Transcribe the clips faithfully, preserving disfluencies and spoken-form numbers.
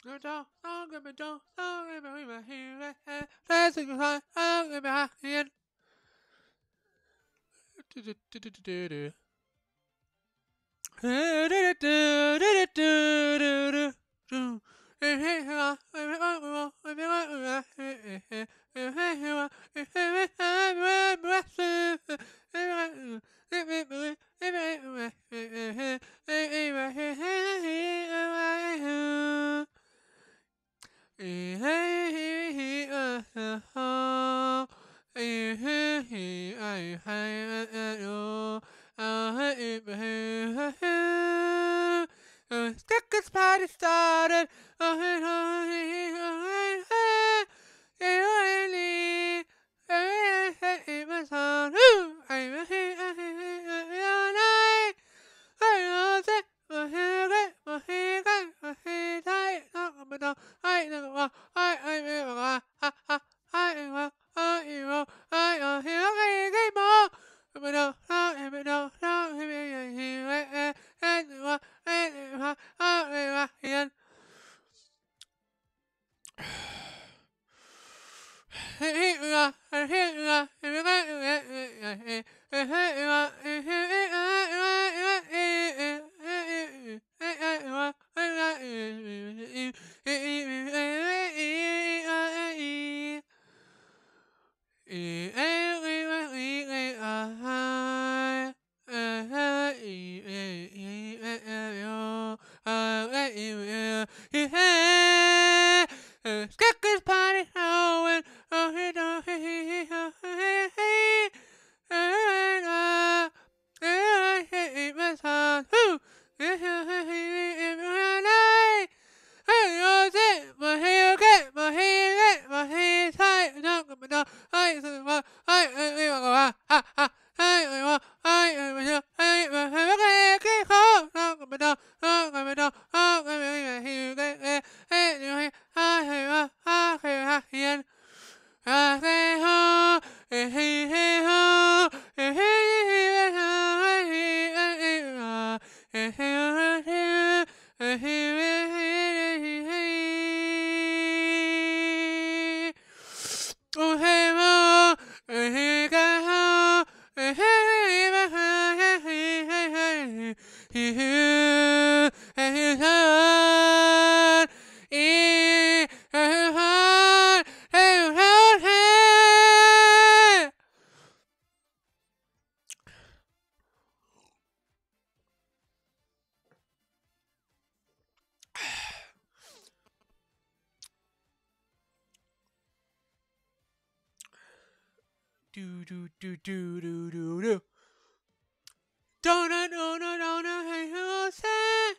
This party started. Do do do do do do do. Don't know, don't know, don't know how you say.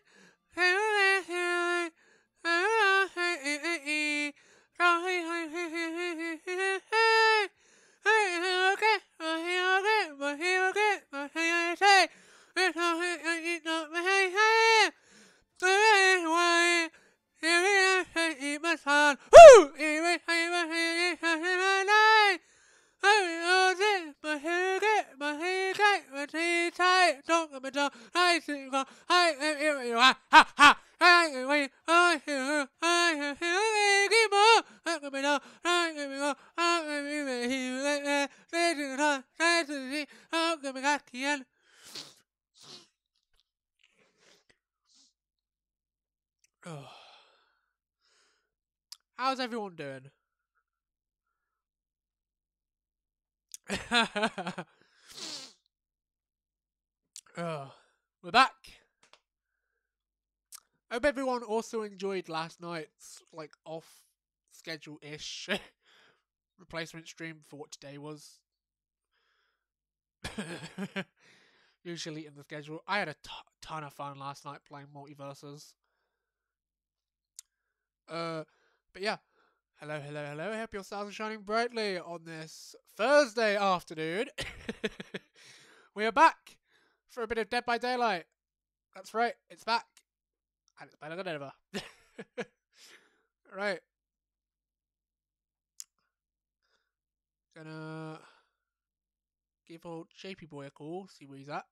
How's everyone doing? uh, we're back. I hope everyone also enjoyed last night's like off schedule ish replacement stream for what today was. Usually in the schedule. I had a t- ton of fun last night playing Multiverses. Uh, but yeah. Hello, hello, hello. I hope your stars are shining brightly on this Thursday afternoon. We are back for a bit of Dead by Daylight. That's right, it's back. And it's better than ever. Right. Gonna give old Shapey Boy a call, see where he's at.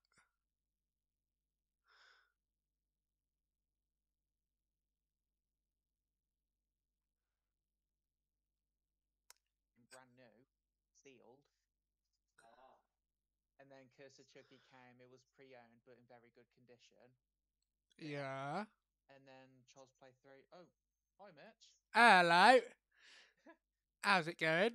sealed. And then Curse of Chucky came. It was pre-owned, but in very good condition. Yeah. And then Child's Play three. Oh, hi, Mitch. Hello. How's it going?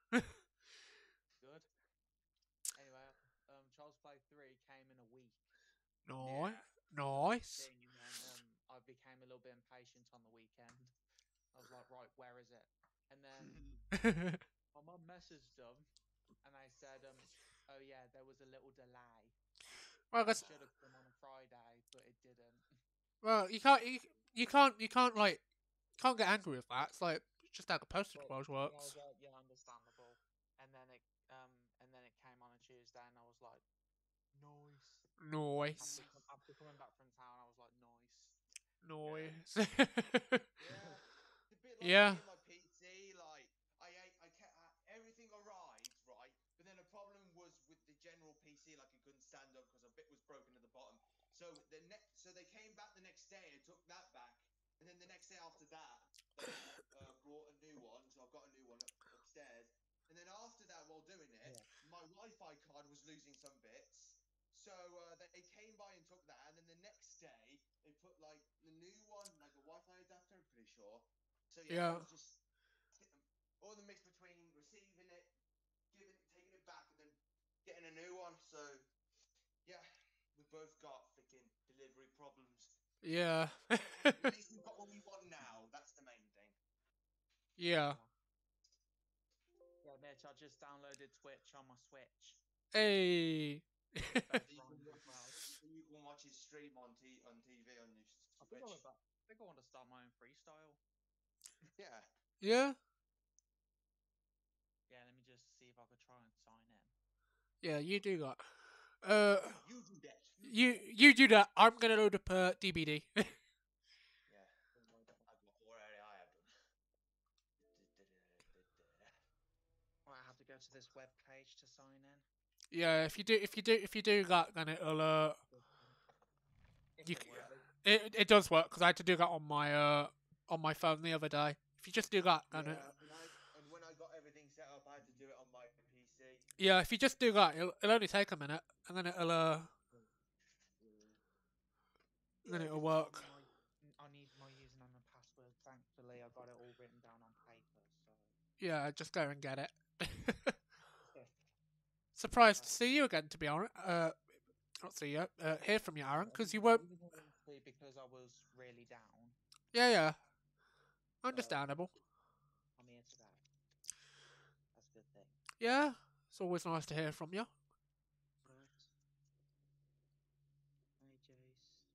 Good. Anyway, um, Child's Play three came in a week. Nice. That was the Nice. thing, and then um, I became a little bit impatient on the weekend. I was like, right, where is it? And then my mum messaged them, and I said, um, oh yeah, there was a little delay. well, It that's, should have come on a Friday, but it didn't. well, you can't, you, you can't, you can't like, can't get angry with that. It's like it's just how the postage But world yeah, I works. was like, yeah, understandable. And then it, um, and then it came on a Tuesday, and I was like, nice. Nice. After, com- after coming back from town, I was like, nice. Nice. Yeah, it's a bit like Yeah. me and my P C. Like I ate, I kept uh, everything arrived right, but then the problem was with the general P C. Like it couldn't stand up because a bit was broken at the bottom. So the next, so they came back the next day and took that back, and then the next day after that, they uh, brought a new one. So I've got a new one up, upstairs. And then after that, while doing it, Yeah. my Wi-Fi card was losing some bits. So uh, they came by and took that, and then the next day they put like the new one, like a Wi-Fi adapter. I'm pretty sure. So yeah, Yeah. it was just all the mix between receiving it, giving it, taking it back, and then getting a new one. So yeah, we both got freaking delivery problems. Yeah. At least we've got what we want now. That's the main thing. Yeah. Yeah, Mitch, I just downloaded Twitch on my Switch. Hey. Best So you rhyme can as watch, well. so you can watch his stream on t on T V on your I think I, Switch. would, I think I want to start my own freestyle. Yeah. Yeah. Yeah, let me just see if I could try and sign in. Yeah. You do that. Uh. You do that. You you do that. I'm gonna load up uh, D B D. Yeah. I've got already. I have done. Right, I have to go to this web page to sign in. Yeah. If you do if you do if you do that, then it'll uh. If You, it works. it it does work because I had to do that on my uh on my phone the other day. If you just do that, then Yeah, it, and, I, and when I got everything set up, I had to do it on my P C. yeah. If you just do that, it'll, it'll only take a minute, and then it'll uh. Then Yeah, it'll because work. My, I need my username and password. Thankfully, I got it all written down on paper. So Yeah, just go and get it. yeah. Surprised to see you again, to be honest. Uh, not see you. Uh, hear from you, Aaron, because you weren't. Because I was really down. Yeah, yeah. Understandable. I'm here today. That's a good thing. Yeah, it's always nice to hear from you. Right. Hi, Jace.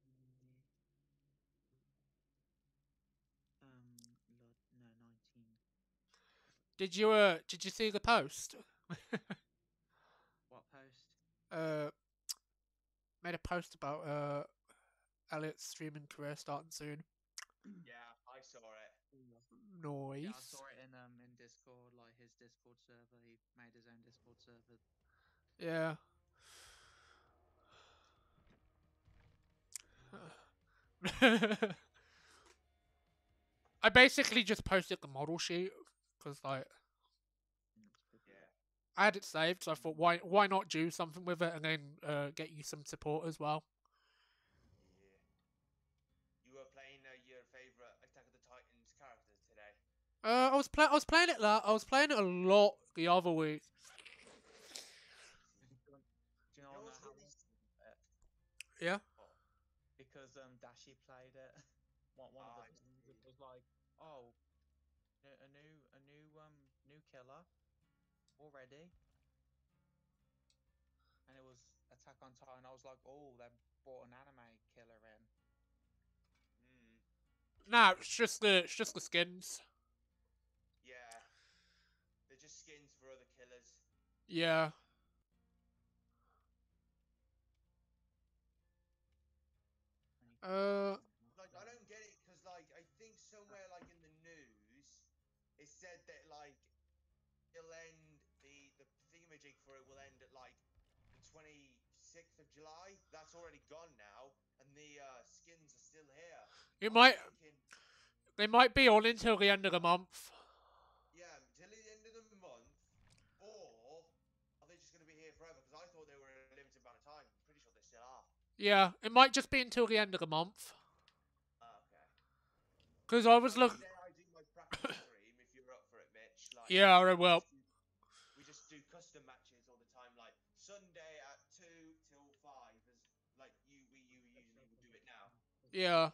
Um, Lord, no, nineteen. Did you uh? Did you see the post? What post? uh, made a post about uh Elliot's streaming career starting soon. Yeah, I saw it. Noise. Yeah, I saw it in um in Discord, like his Discord server. He made his own Discord server. Yeah. I basically just posted the model sheet because like Yeah. I had it saved, so I thought why why not do something with it and then uh, get you some support as well. Yeah. You were playing uh, your favorite Attack of the Titans character today. Uh, I was play I was playing it la- I was playing it a lot the other week. Do you know, It know was how really- I- Yeah. because um Dashi played it. One one of Ah, the I things see. it was like, oh, a a new a new um new killer already, and it was Attack on Titan. I was like, oh, they brought an anime killer in. Mm, Nah, it's just the it's just the skins. yeah. They're just skins for other killers. Yeah. Uh. Like, I don't get it because, like, I think somewhere, like, in the news, it said that, like, it'll end the the thingamajig for it will end at like the twenty-sixth of July. That's already gone now, and the uh, skins are still here. It I'm might thinking, they might be on until the end of the month. yeah, till the end of the month, or forever because I thought they were a limited amount of time. I'm pretty sure they still are. Yeah, it might just be until the end of the month. Oh, okay. Because I was looking. Monday I do my practice stream. If you're up for it, Mitch. Like, Yeah, I we will. just do, we just do custom matches all the time. Like Sunday at two till five, as like you we you usually would do it now. Yeah.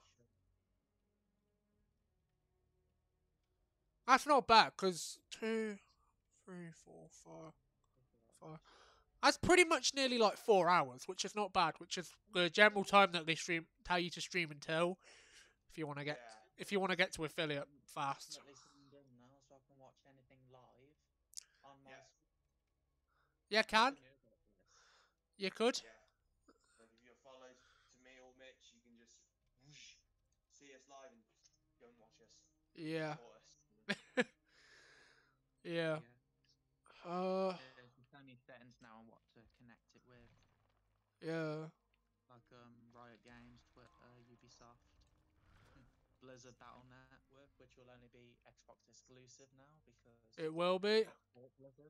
That's not bad, because two, three, four, five, five. That's pretty much nearly like four hours, which is not bad, which is the general time that they stream tell you to stream until if you want to get Yeah. if you want to get to affiliate fast. Definitely signed in now, so I can watch anything live on my. Yeah. Yeah, Never can. knew about this. You could. Yeah. Like if you're followed to me or Mitch, you can just whoosh, see us live and go and watch us. Yeah. Support us. Yeah. Yeah. Uh There's so many settings now on what to connect it with, yeah. like um Riot Games, Twitter, Ubisoft, Blizzard Battle Network, which will only be Xbox exclusive now because It will be. Xbox bought Blizzard.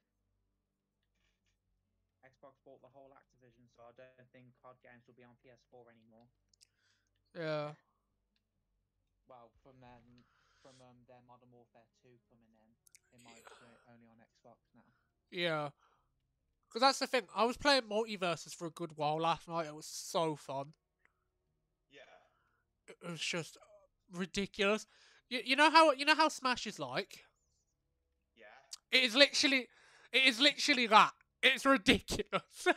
Xbox bought the whole Activision, so I don't think C O D games will be on P S four anymore. Yeah. Well, from then, from um, their Modern Warfare two coming in, it might be only on Xbox now. Yeah. Because that's the thing. I was playing multiverses for a good while last night. It was so fun. Yeah. It was just ridiculous. You, you know how you know how Smash is like. Yeah. It is literally, it is literally that. It's ridiculous.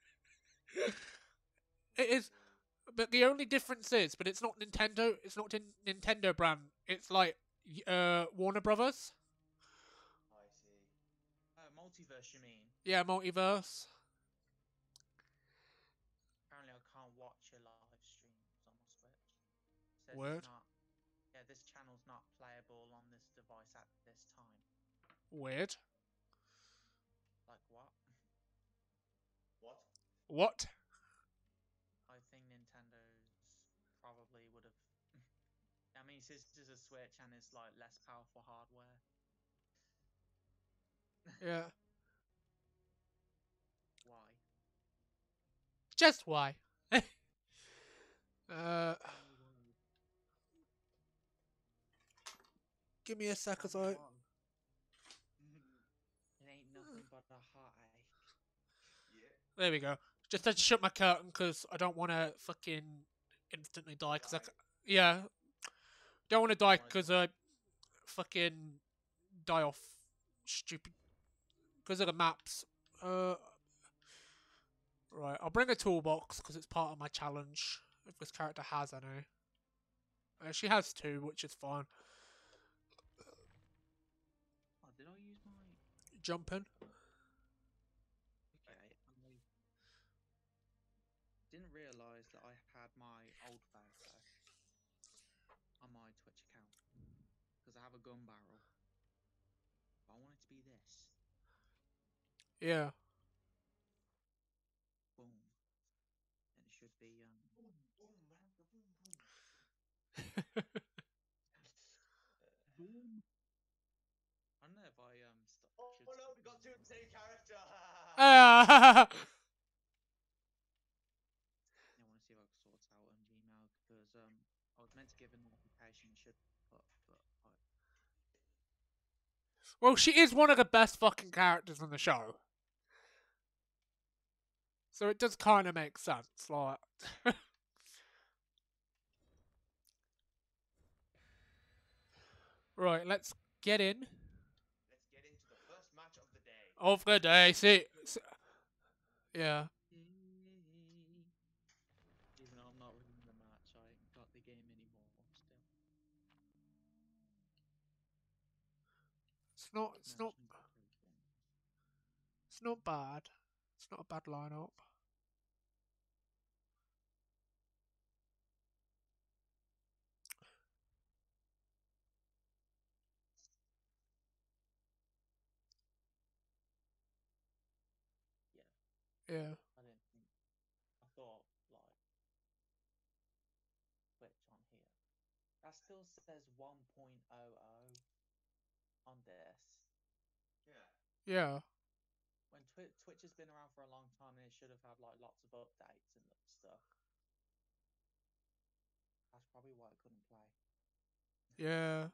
It is, but the only difference is, but it's not Nintendo. It's not in Nintendo brand. It's like uh Warner Brothers. I see. Oh, multiverse, you mean? Yeah, multiverse. Apparently, I can't watch your live streams on my Switch. It says it's Word. not. Yeah, this channel's not playable on this device at this time. Weird. Like what? What? What? I think Nintendo's probably would have. I mean, since this is a Switch and it's like less powerful hardware. Yeah. Why? Just why? uh. Tell me why. Give me a sec, as Tell me I. why. It ain't nothing but a heartache. Yeah. There we go. Just had to shut my curtain because I don't want to fucking instantly die. Cause I, Die. c- yeah, don't want to die Why is because that? I fucking die off stupid because of the maps. Uh, right. I'll bring a toolbox because it's part of my challenge. If this character has any, uh, she has two, which is fine. Oh, did I use my? Jumping. Okay, I didn't realise that I had my old photo on my Twitch account because I have a gun barrel. But I want it to be this. Yeah. Boom. And it should be um. Boom, boom, man, the boom, boom. Boom. I don't know if I um. St- Oh, should oh no, stop we got two doing of the that. same character. Ah. I want to see if I can sort out on Gmail because um. I was meant to give a notification. Should put, but I, Well, she is one of the best fucking characters in the show. So it does kind of make sense, like. Right, let's get in. Let's get into the first match of the day. Of the day, see, see yeah. even though I'm not really in the match, I ain't got the game anymore. Still, It's not, it's not, merchant everything. it's not bad. It's not a bad lineup. Yeah, Yeah, I didn't think. I thought like Twitch on here. That still says one point oh oh on this. Yeah. yeah. When Twi- Twitch has been around for a long time, and it should have had like lots of updates and stuff. That's probably why I couldn't play. Yeah.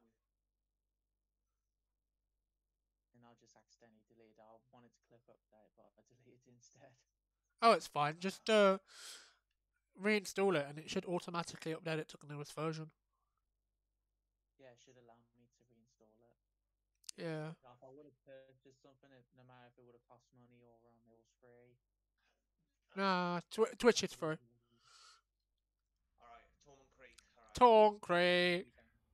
And I just accidentally deleted it. I wanted to click update, but I deleted it instead. Oh, it's fine. Just uh, reinstall it, and it should automatically update it to the newest version. Yeah, it should allow me to reinstall it. Yeah. Now, if I would have purchased something, it, no matter if it would have cost money or um, it was free. Nah, tw- Twitch is free. All right, Tormund Creek. All right. Torn Creek.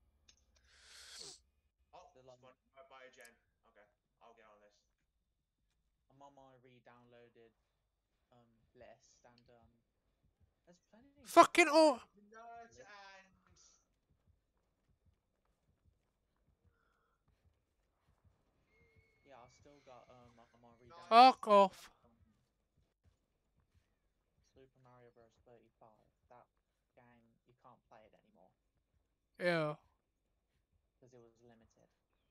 Oh, The, like, spawn right by a gen. Okay, I'll get on this. I'm on my re-downloaded um list, and um, there's plenty. Fucking oh. Nerd and Yeah, I still got um on my re-downloaded. Fuck off. Super Mario Bros. thirty-five. That game, you can't play it anymore Yeah. because it was limited.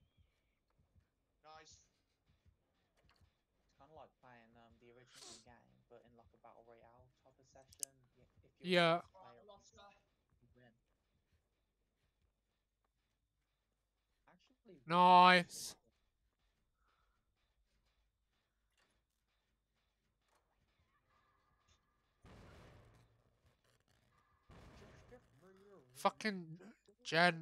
nice. It's kind of like playing um the original game, but in like a battle royale type of session. Y- If you're Yeah. the best player, I lost her. you win. Actually, really Nice. Fucking Jen.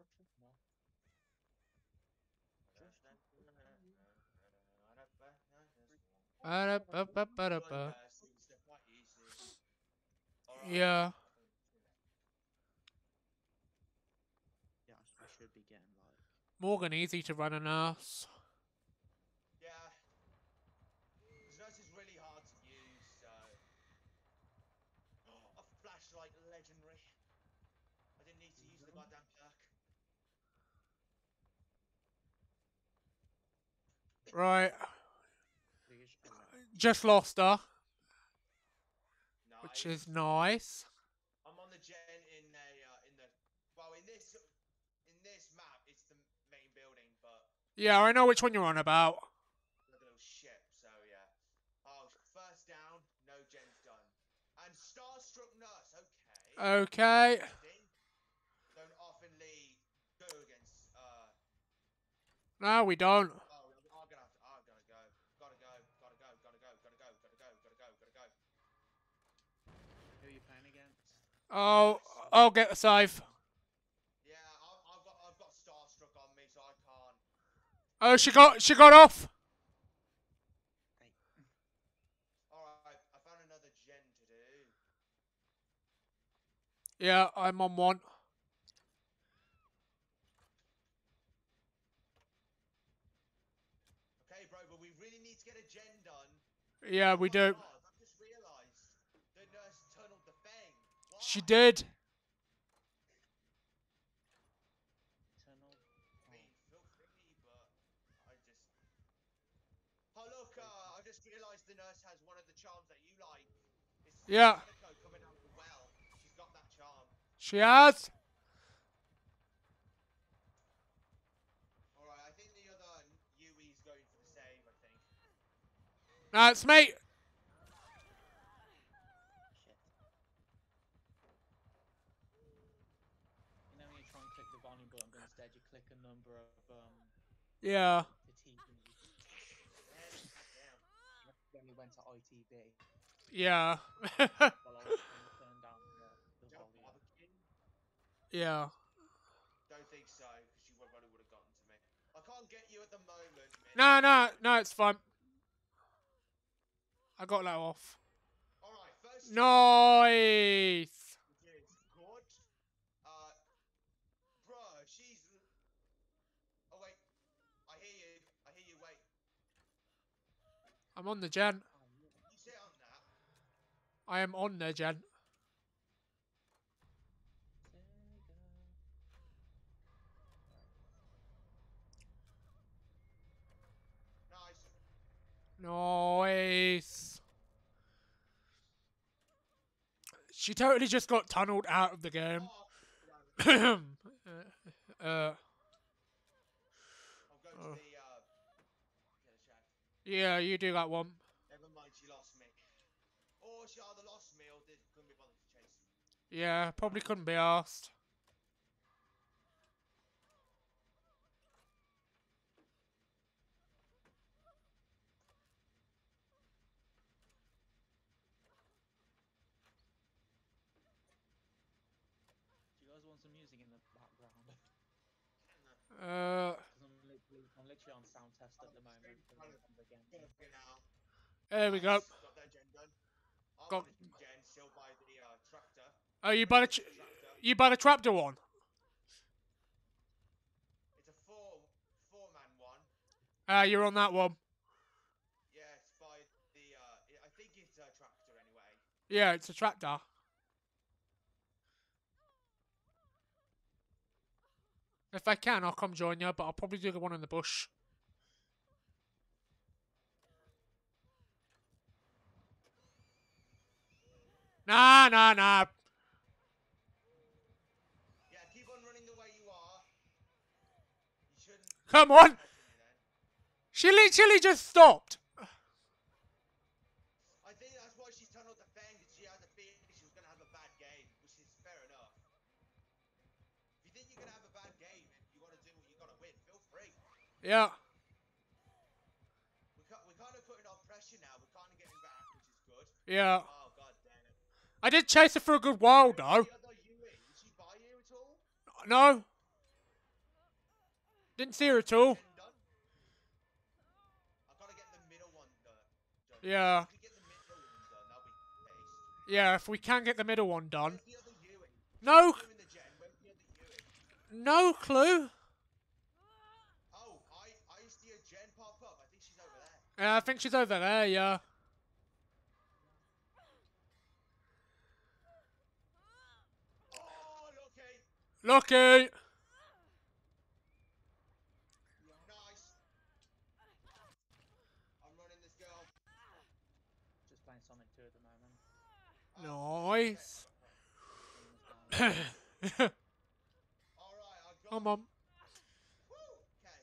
Ba-da-ba-ba-ba-da-ba. Yeah. Yeah, I should be getting like. Morgan easy to run a nurse. Yeah. Because nurse is really hard to use, so. A flashlight legendary. I didn't need to use the goddamn perk. Right. Please, Just lost her, Nice. which is nice. I'm on the gen in a uh, in the well in this in this map it's the main building, but Yeah, I know which one you're on about. like a little ship. So yeah. Oh, first down, no gens done, and starstruck nurse. Okay. Okay. Interesting. Don't oftenly go against. Uh. No, we don't. Oh, I'm gonna have to. Oh, gotta go. Gotta go. Gotta go. Gotta go. Gotta go. Gotta go. Gotta go. Gotta go. who are you playing against? Oh, I'll get the save. Yeah, I've, I've got I've got starstruck on me, so I can't. Oh, she got she got off. Hey. All right, I found another gen to do. Yeah, I'm on one. Okay, bro, but we really need to get a gen done. Yeah, Oh we my do. God, I've just realised the nurse tunneled the fang. Why? She did. Eternal. I mean, feel free, but I just. Oh look, uh, I just realised the nurse has one of the charms that you like. It's Yeah. Hanako coming out the well. She's got that charm. She has. All right, I think the other Yui's going for the save. I think. No, it's me. Shit. You know when you try and click the volume button, but instead you click a number of um Yeah. the T V. And goddamn. Then we went to I T V. Yeah. While I was trying to turn down the, the Don't volume. bother, kid. Yeah. Don't think so, because you probably would have gotten to me. I can't get you at the moment, man. No, no, no, it's fine. I got that off. All right, first. Nice. Which is good. Uh, bruh, she's. Oh wait, I hear you. I hear you. Wait, I'm on the gen. Oh, yeah. you sit on that. I am on the gen. Sega. Nice. Nice. She totally just got tunneled out of the game. Oh, yeah. uh, uh, I'll go to Oh. the uh. Get a check. yeah, you do that one. Yeah, probably couldn't be asked. Do you guys want some music in the background? Uh, Because I'm literally, I'm literally on sound test at the moment for the, for the game. Okay, now. there we go. Nice, got that gen done. I Got. want a gen still by the uh, tractor. Oh, you buy the It's ch- a tractor. you buy the trapdoor one. It's a four four man one. Ah, you're on that one. Yeah, it's by the uh I think it's a tractor anyway. Yeah, it's a tractor. If I can, I'll come join you, but I'll probably do the one in the bush. Nah, nah, nah. Yeah, keep on running the way you are. You shouldn't Come on. catching me then. She literally just stopped. I think that's why she's tunneled the fang, because she had a feeling she was gonna have a bad game, which is fair enough. If you think you're gonna have a bad game and you wanna do what you gotta win, feel free. Yeah. We're, cu- we're kind of putting on pressure now. We're kind of getting back, which is good. Yeah. Oh god damn it! I did chase her for a good while, Where's though. the other Yui? Is she by you at all? No. Didn't see her at all. Gen done? I gotta get the middle one done. done. Yeah. If we get the middle one done, that'll be taste. Yeah, if we can get the middle one done. Where's the other Yui? No. She's doing the gen. Where's the other Yui? No clue. Oh, I I see a gen pop up. I think she's over there. Yeah, I think she's over there, yeah. Oh, okay. Lucky. Nice. I'm running this girl. Just playing Sonic two at the moment. Nice. Volume is down. Alright, I got Come on. Woo! Okay.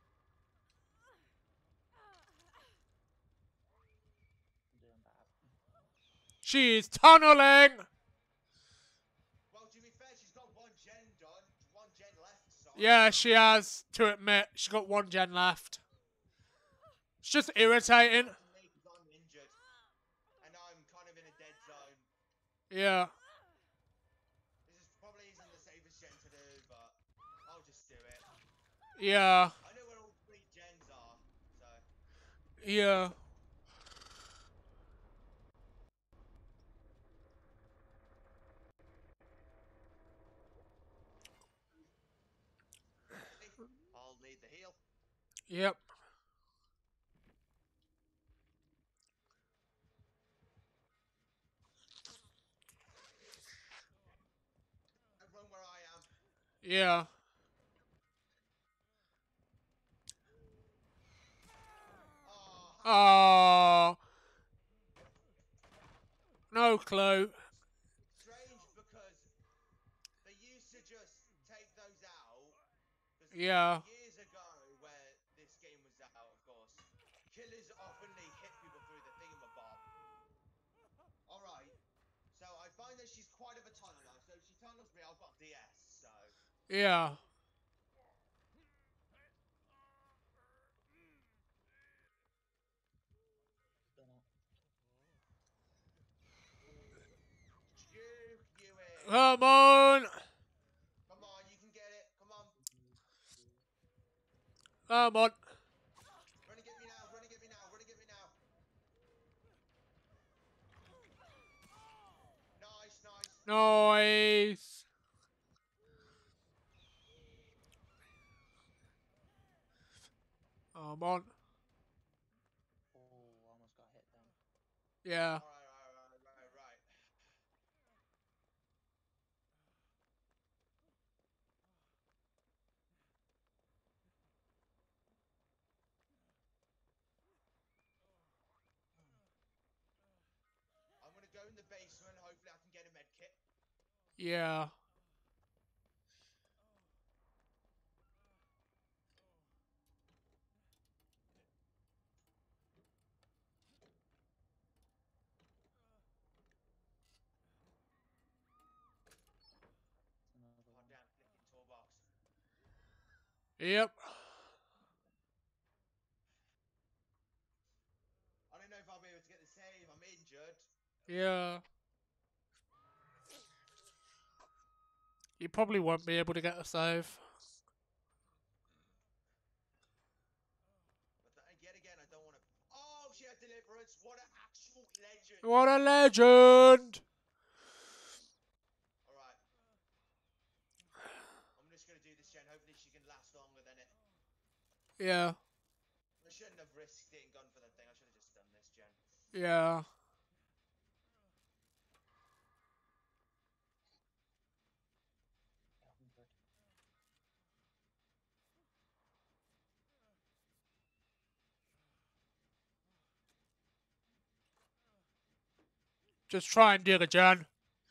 I'm doing bad. She's tunneling. Well, to be fair, she's got one gen done, one gen left, so Yeah, she has, to admit. She's got one gen left. It's just irritating. to me because I'm injured. And I'm kind of in a dead zone. Yeah. This is probably isn't the safest gen to do, but I'll just do it. Yeah. I know where all three gens are, so Yeah. I'll lead the heal. Yep. Everyone where I am. Yeah. Oh, Oh. No clue. strange because they used to just take those out. 'Cause Yeah. Years ago, where this game was out, of course, killers oftenly hit people through the thingamabob. Alright, so I find that she's quite of a tunneler, so if she tunnels me, I've got D S, so... Yeah. Done it. Juke you in! Come on. Come on, you can get it, come on! Come on. Run and get me now, run and get me now, run and get me now! Nice, nice! Nice. Come on. Oh, almost got hit then. Yeah. Alright, right, right, right, right. I'm gonna go in the basement, hopefully I can get a med kit. Yeah. Yep. I don't know if I'll be able to get the save. I'm injured. Yeah. You probably won't be able to get a save. But th- yet again, I don't want to. Oh, she had deliverance. What an actual legend. What a legend! Alright. I'm just going to do this, Jen. Hopefully she can last longer than it. Yeah. I shouldn't have risked it and gone for the thing. I should have just done this, Jen. Yeah. Yeah, I'm good. Just try and do it, Jan.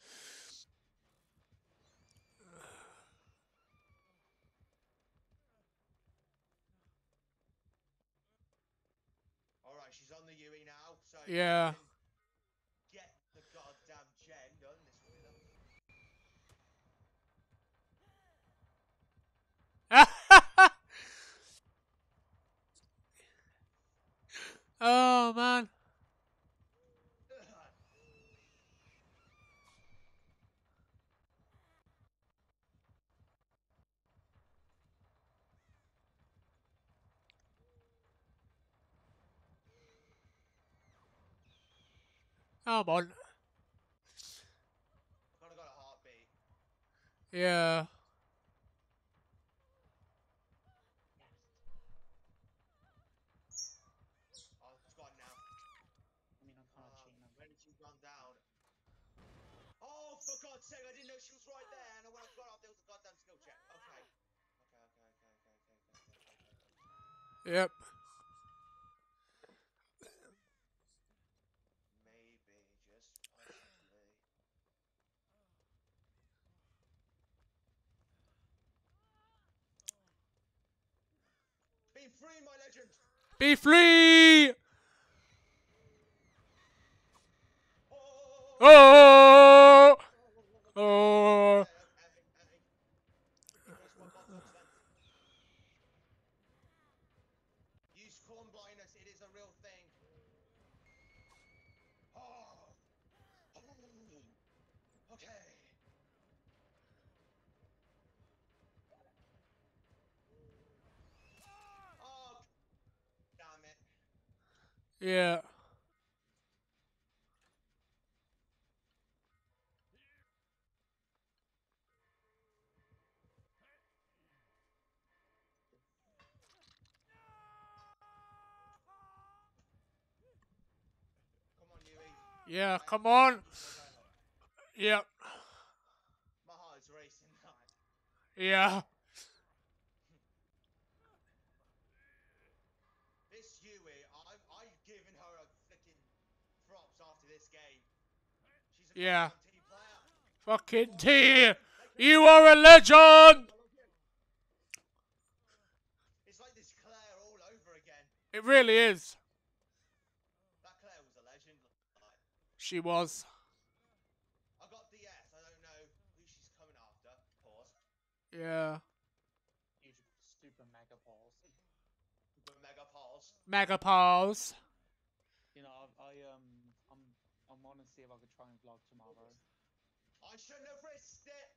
Alright, she's on the Yui now. So Yeah. if I can get the goddamn Jen done, this will be the. Oh, man. Come on. I've kind of got a heartbeat. Yeah. Yes. Oh, it's gone now. I mean, I'm kind of Uh, cheating. when did she run down? Oh, for God's sake, I didn't know she was right there. And when I got off, there was a goddamn skill check. Okay. Okay, okay, okay, okay, okay, okay, okay, okay, okay. Yep. Maybe, just possibly. Be free, my legend! Be free! Oh! Oh! Okay, Oh! okay, okay, okay. Increase my buttocks then. Use corn blindness, it is a real thing. Oh! Oh. Okay. Oh, damn it. Yeah. Come on, Yui. Yeah, I come have on. to prevail. Yep. My heart is racing now. Yeah. This Yui, I'm, I've given her a flicking props after this game. She's a Yeah. goddamn team player. Fucking What? T. Like, You are a legend! it's like this Claire all over again. It really is. That Claire was a legend. Like, She was. I got D S. I don't know who she's coming after. Pause. Yeah. Huge, super mega balls. Super mega pause. Mega pause. You know, I, I um, I'm, I'm on to see if I could try and vlog tomorrow. I shouldn't have risked it.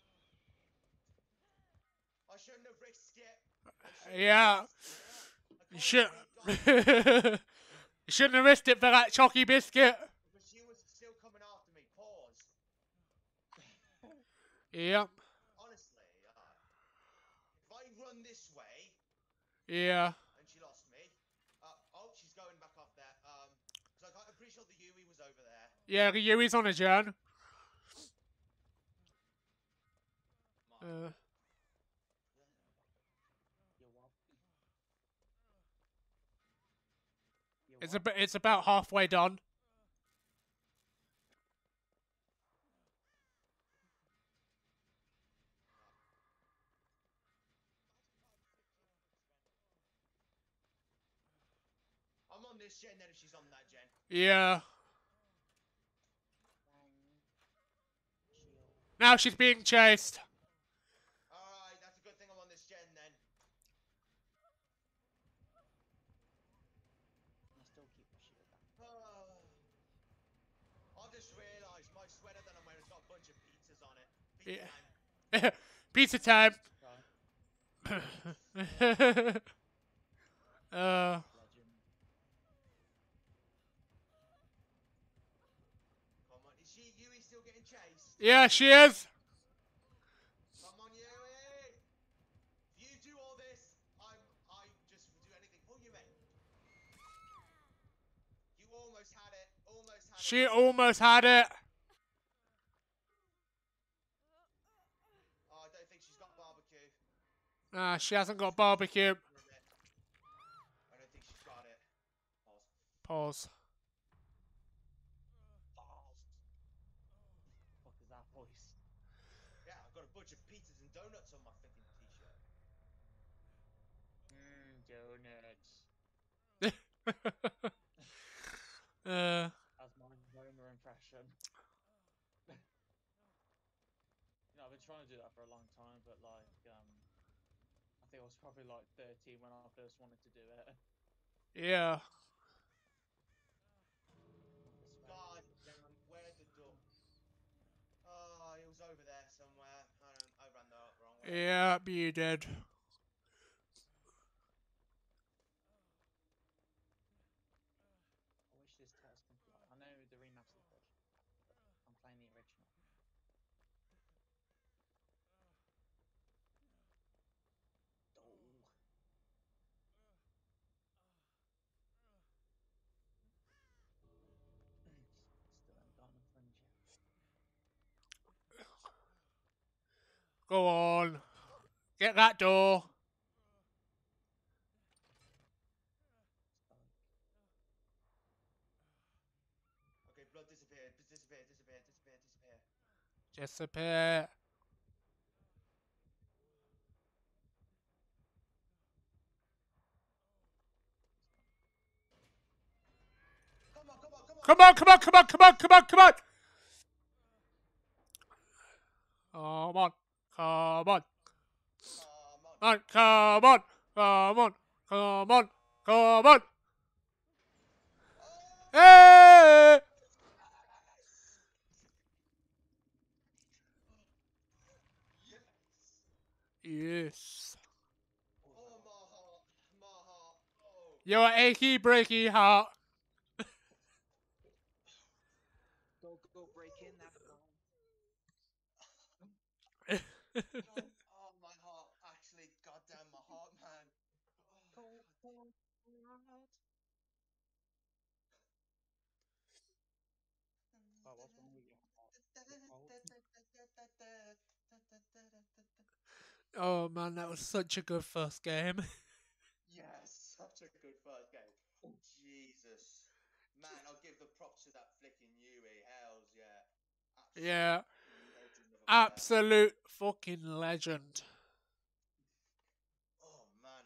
I shouldn't have risked it. I shouldn't Yeah. have risked it. I You can't should. believe God- You shouldn't have risked it for that chalky biscuit. But she was still coming after me. Pause. Yep. Honestly, uh, if I run this way Yeah. and she lost me, uh, oh, she's going back off there. Um, because I'm pretty sure the Yui was over there. Yeah, Ryui's on a Jan. My, Uh, You what? You it's what? a it's about halfway done. I'm on this gen then if she's on that gen. Yeah. Bang. Shield. Now she's being chased. Alright, that's a good thing I'm on this gen then. just realised my sweater that I'm wearing has got a bunch of pizzas on it. Pizza Yeah. time. Pizza time. Right. uh, Legend. Come on, is she Yui still getting chased? yeah, she is. Come on, Yui! If you do all this, I'm I just will do anything for you, mate. You almost had it. Almost had She it. almost had it. Oh, I don't think she's got barbecue. Nah, she hasn't got barbecue. I don't think she's got it. Pause. Pause. Balls. Fuck is that voice? Yeah, I've got a bunch of pizzas and donuts on my flipping t-shirt. Mmm, donuts. uh, That's my Homer impression. You know, I've been trying to do that for a long time, but like, um, I think I was probably like thirteen when I first wanted to do it. yeah. God damn, where'd the door? Oh, it was over there somewhere. I don't. I ran the wrong way. Yeah, you did. I wish this test can fly. I know the remaster could, but I'm playing the original. Oh. Still haven't gotten a fringe yet. Go on. Get that door. Okay, blood disappeared. Disappear. Disappear. Disappear. Disappear. Disappear. Come on! Come on! Come on! Come on, come on, come on, come on, come on, come on. Come on. Come on. Come on! Come on. Come on. Come on. Come on. Oh! Hey! Yes! Yes. Oh, my heart! My heart! Oh! Your achy breaky heart. Go, go, break in that wall. God, oh, my heart! Actually, goddamn, my heart, man! Oh, Go, go, out. Oh, what's wrong with you? Oh man, that was such a good first game. Yes, such a good first game. Jesus. Man, I'll give the props to that flicking Yui. Hells yeah. Absolute Yeah. legend of a player. Absolute fucking legend. Oh, man.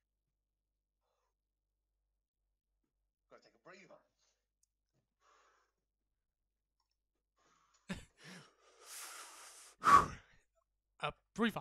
Gotta take a breather. A breather.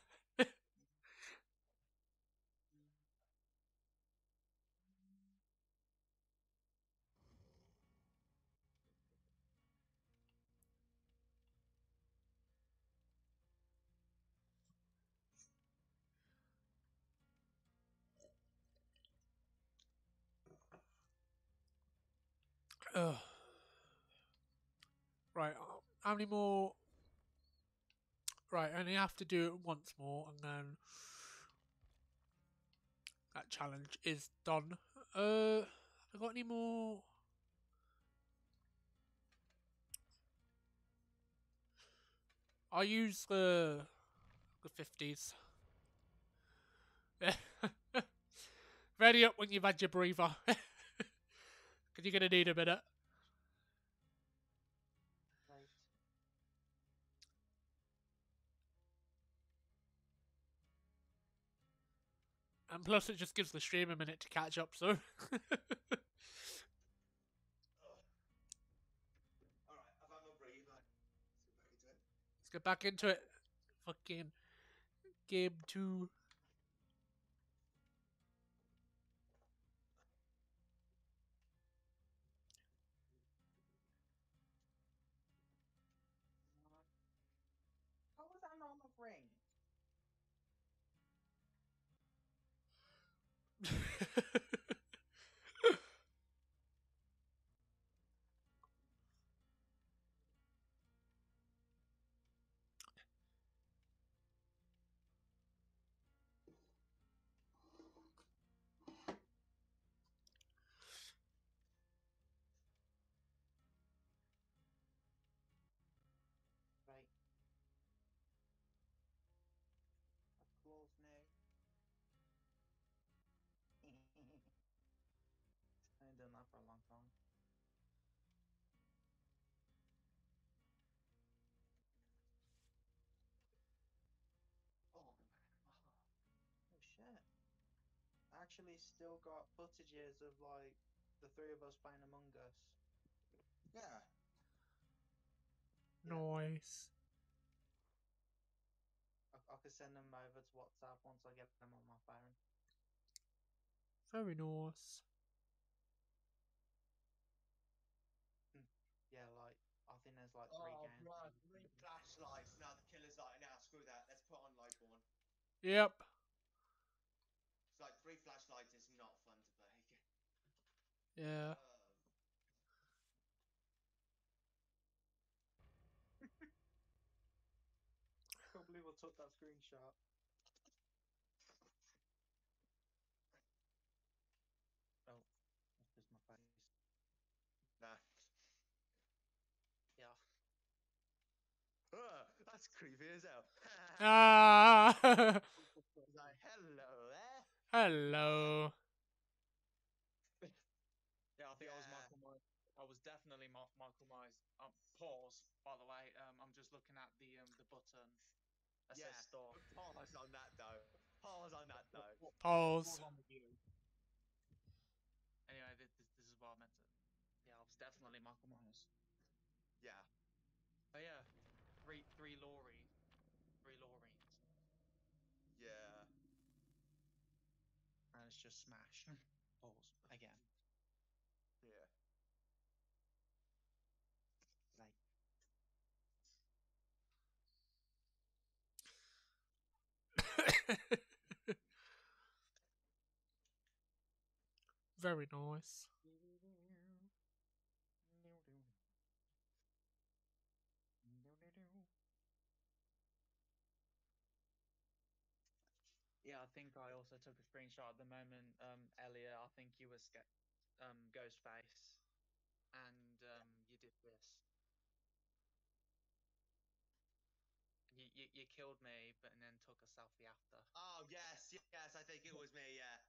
Ugh. Right, uh, how many more? Right, I only have to do it once more, and then that challenge is done. Uh, have I got any more? I'll use the the fifties. Ready up when you've had your breather, because you're gonna need a minute. Right. And plus, it just gives the stream a minute to catch up. So. Alright, I've had my breather. Let's get back into it. Let's get back into it. Fucking game two. ring. Right. That's close now. I ain't done that for a long time. Oh, oh shit. I actually still got footages of like the three of us playing Among Us. Yeah. Yeah. Nice. I, I could send them over to WhatsApp once I get them on my phone. Very nice. Hmm. Yeah, like I think there's like three Oh, games. bro, three flashlights. Now the killer's like, nah, screw that. Let's put on Lightborn. Yep. It's like three flashlights is not fun to play. Yeah. Um, Can't believe I took that screenshot. Oh, that's just my face. nah. Yeah. Uh, that's creepy as hell. Ah. It's like, hello there. Hello. Yeah, I think I was Yeah. Michael Myers. I was definitely Ma- Michael Myers. Um, pause, by the way. Um, I'm just looking at the um the button that Yeah. says store. Pause on that though. Pause on that though. Pause. on the view. Anyway, this, this, this is what I meant to. Yeah, I was definitely Michael Myers. Yeah. Oh yeah, three three Laurie, three Laurie's, Yeah. and it's just smash. Pause again. Yeah. Like Very nice. Yeah, I think I also took a screenshot at the moment. Um, Elliot, I think you were sca- um Ghostface, and um you did this. You, you you killed me, but and then took a selfie after. Oh yes, yes. I think it was me. Yeah.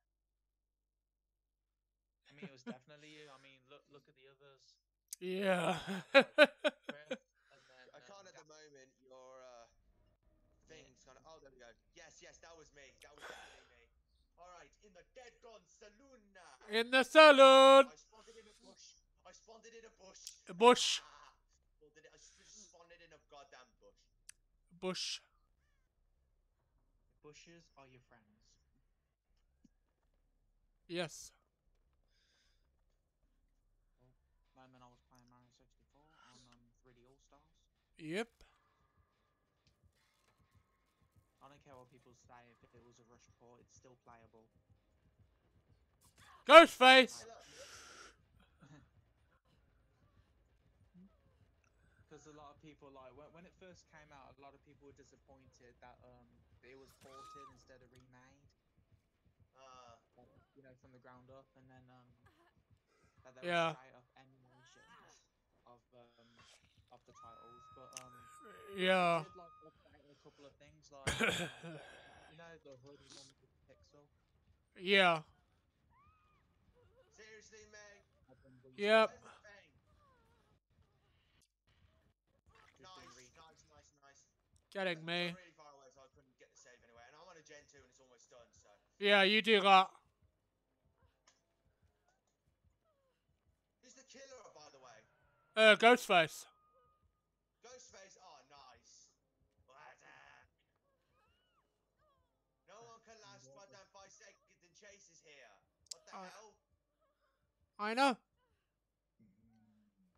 I mean, it was definitely you. I mean, look look at the others. Yeah. Chris, and then I can't um, at the moment. Your uh, yeah, thing's kind of. Oh, there we go. Yes, yes. That was me. That was definitely me. All right. In the Dead Gone Saloon now. In the salon. I spawned it in a bush. I spawned it in a bush. A bush. Spawned it- I just spawned it in a goddamn bush. Bush. bushes are your friends. Yes. Well, moment I was playing Mario sixty-four on um three D All Stars. Yep. I don't care what people say. If it was a rush port, it's still playable. Ghostface. Hey, look. Because a lot of people like when, when it first came out, a lot of people were disappointed that um it was ported instead of remade, Uh, like, you know, from the ground up, and then um that they were Yeah. straight up emulations of um of the titles. But um they Yeah. did like update a couple of things, like um you know the hood was on the pixel. Yeah. seriously, Meg. Had been Yep. Where's redone. the thing? Just been Nice, re. nice, nice, nice. Getting Because I'm me. really far away, so I couldn't get the save anyway. And I'm on a Gen two, and it's almost done. So. Yeah, you do that. Who's the killer, by the way? Uh, Ghostface. Ghostface. Oh, nice. What? No one can last goddamn five seconds and Chase is here. What the I, hell? I know.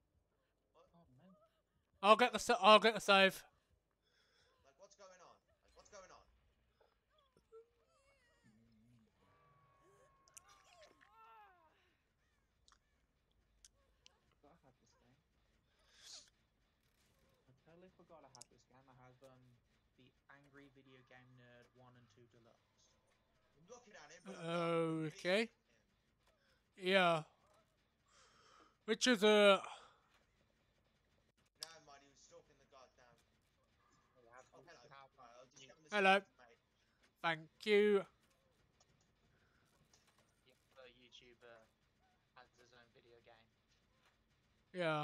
What? Oh man. I'll get the. Sa- I'll get the save. Like, what's going on? forgot I had this game. I have um the Angry Video Game Nerd one and two Deluxe. I'm looking at him, but I'm not believing Okay. him. Yeah. Which is a. Never mind, he was stalking the goddamn. I have Oh, hello. have Right, I'll just get on the Hello. screen, mate. Thank you. yeah, the YouTuber has his own video game. Yeah.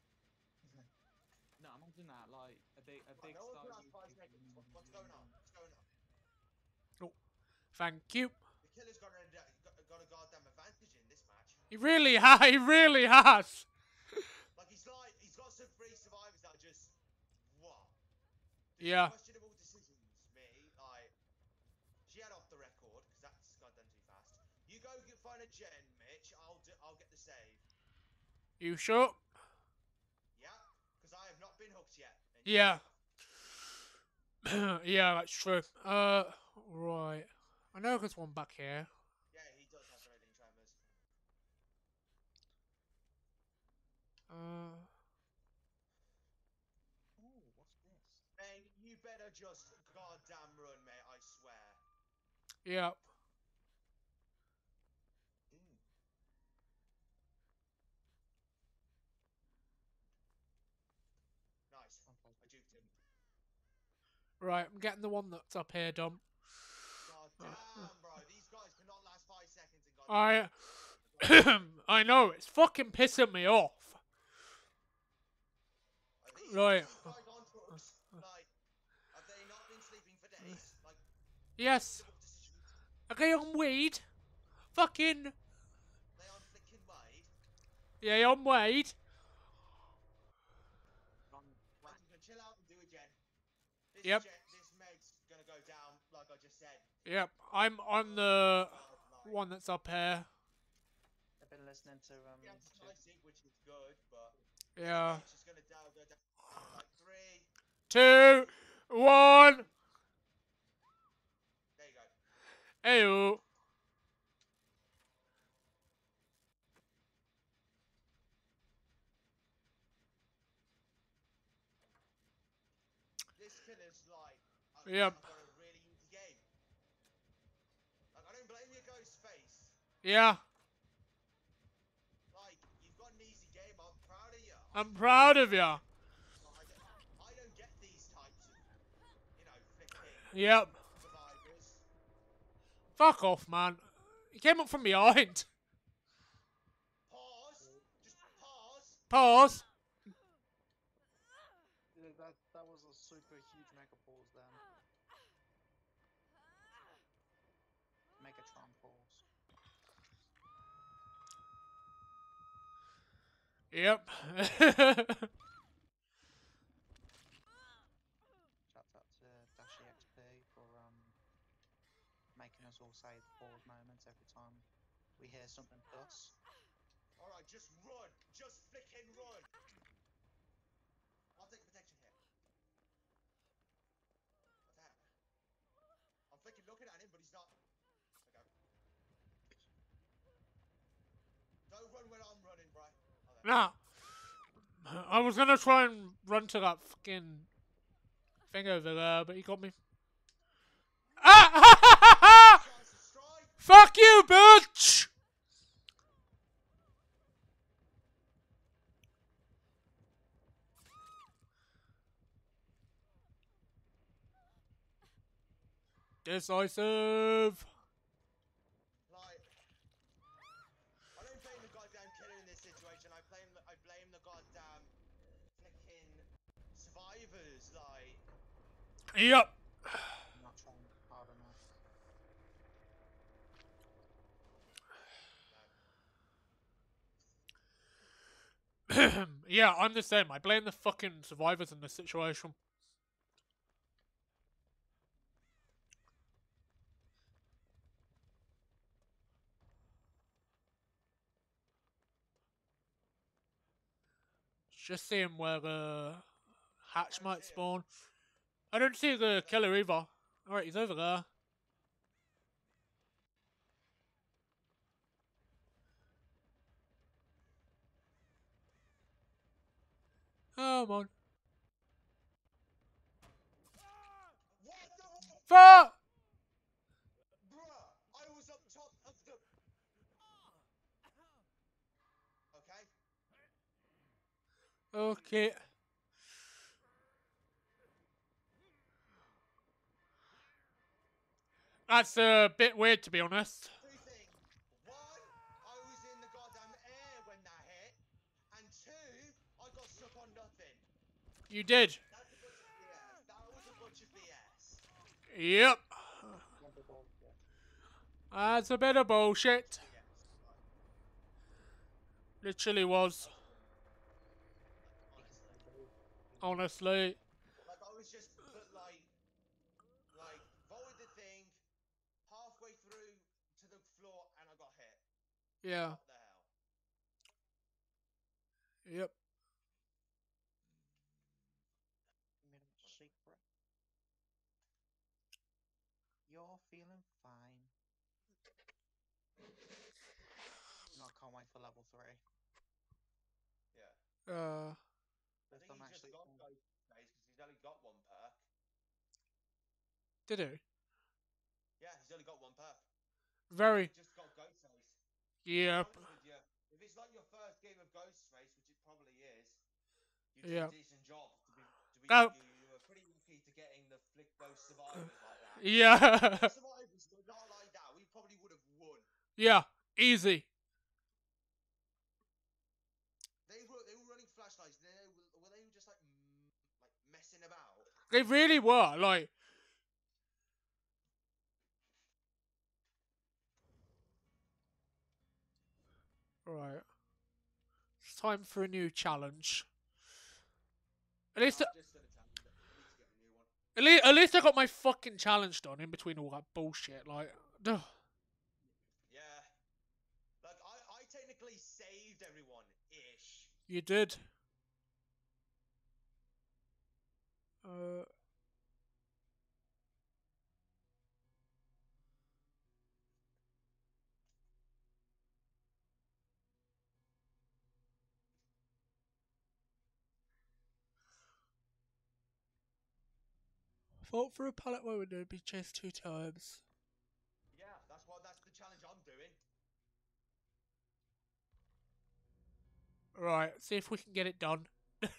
No, imagine that, like a big a Right, big no one star can ask five YouTuber. seconds. What, what's going on? What's going on? Thank you. The killer's got a, got, got a goddamn advantage in this match. He really has. He really has. Like, he's like, he's got some free survivors that are just, what? Just Yeah. questionable decisions, me. Like, she had off the record, because that's goddamn too fast. You go get, find a gen, Mitch. I'll do, I'll get the save. You sure? Yeah? Because I have not been hooked yet. And you Yeah. have. Yeah, that's true. Uh, right. I know there's one back here. Yeah, he does have threatening tremors. Uh, Oh, what's this? Man, you better just goddamn run, mate, I swear. yeah. Mm. Nice. Okay. I juked him. Right, I'm getting the one that's up here, Dom. God damn, bro. These guys cannot last five seconds in goddamn. I. I know, it's fucking pissing me off. Are these, Right. these guys on drugs? Like, have they not been sleeping for days? Like, Yes. questionable decisions. Are they on weed? Fucking. They on flicking Wade? Yeah, on weed. On Right, you can chill out and do a gen. This Yep. gen, this Meg's gonna go down, like I just said. Yep, I'm on the God, like, one that's up here. I've been listening to um. yeah, it's to- nice sync, which is good, but Yeah. H is gonna down, go down in like three. Two, one. There you go. Ew. This killer's like, I, Yep. I've got a really easy game. Like, I don't blame you, Ghostface. Yeah, Like, you've got an easy game. I'm proud of you. I'm proud of ya. I don't, I don't get these types of, you know, flicking Yep. survivors. Fuck off, man. He came up from behind. Pause. Just pause. Pause. Yeah, that that was a super huge mega pause then. Megatron pause. Yep. Shout out to Dashi X P for um making us all say the pause moments every time we hear something plus. All right, just run. Just flicking run. I'll take protection here. What's that? I'm flicking looking at him, but he's not. Okay. Don't run when I'm running, bro. Oh, there. Nah. I was gonna try and run to that fucking thing over there, but he got me. Ah! Chance to strike. Fuck you, bitch! Decisive. Like, I don't blame the goddamn killer in this situation. I blame the, I blame the goddamn flicking survivors. Like, Yep. I'm not trying hard enough. Yeah, I'm the same. I blame the fucking survivors in this situation. Just seeing where the hatch I don't might see him. spawn. I don't see the killer either. Alright, he's over there. Come on. Fuck! Bruh, I was up top of the. Okay. Okay. That's a bit weird, to be honest. Two things. One, I was in the goddamn air when that hit, and two, I got stuck on nothing. You did. That's a bunch of B S. That was a bunch of B S. Yep. Number bullshit. That's a bit of bullshit. B S. Like, Literally was. honestly. Honestly. Like I was just, but like, like volleyed the thing halfway through to the floor, and I got hit. Yeah. What the hell? Yep. Minimum secret. You're feeling fine. No, I can't wait for level three. Yeah. Uh. I think I'm he just actually got ghost phase because he's only got one perk. Did he? Yeah, he's only got one perk. Very. He just got ghost phase. Yep. To be honest with you, if it's like your first game of ghost phase, which it probably is, you did Yeah. a decent job. To be, to be, Oh. you, you were pretty lucky to getting the flick those survivors like that. Yeah. If survivors were not like that, we probably would have won. Yeah. Easy. They were they were running flashlights. They were, were they just like mm, like messing about? They really were. Like. Right. It's time for a new challenge. At least, I've just done a challenge. I need to get a new one. at least, at least I got my fucking challenge done in between all that bullshit. Like, ugh. Yeah. Like I, I technically saved everyone ish. You did. Uh. Fought for a pallet window and be chased two times. Yeah, that's what that's the challenge I'm doing. Right, see if we can get it done. I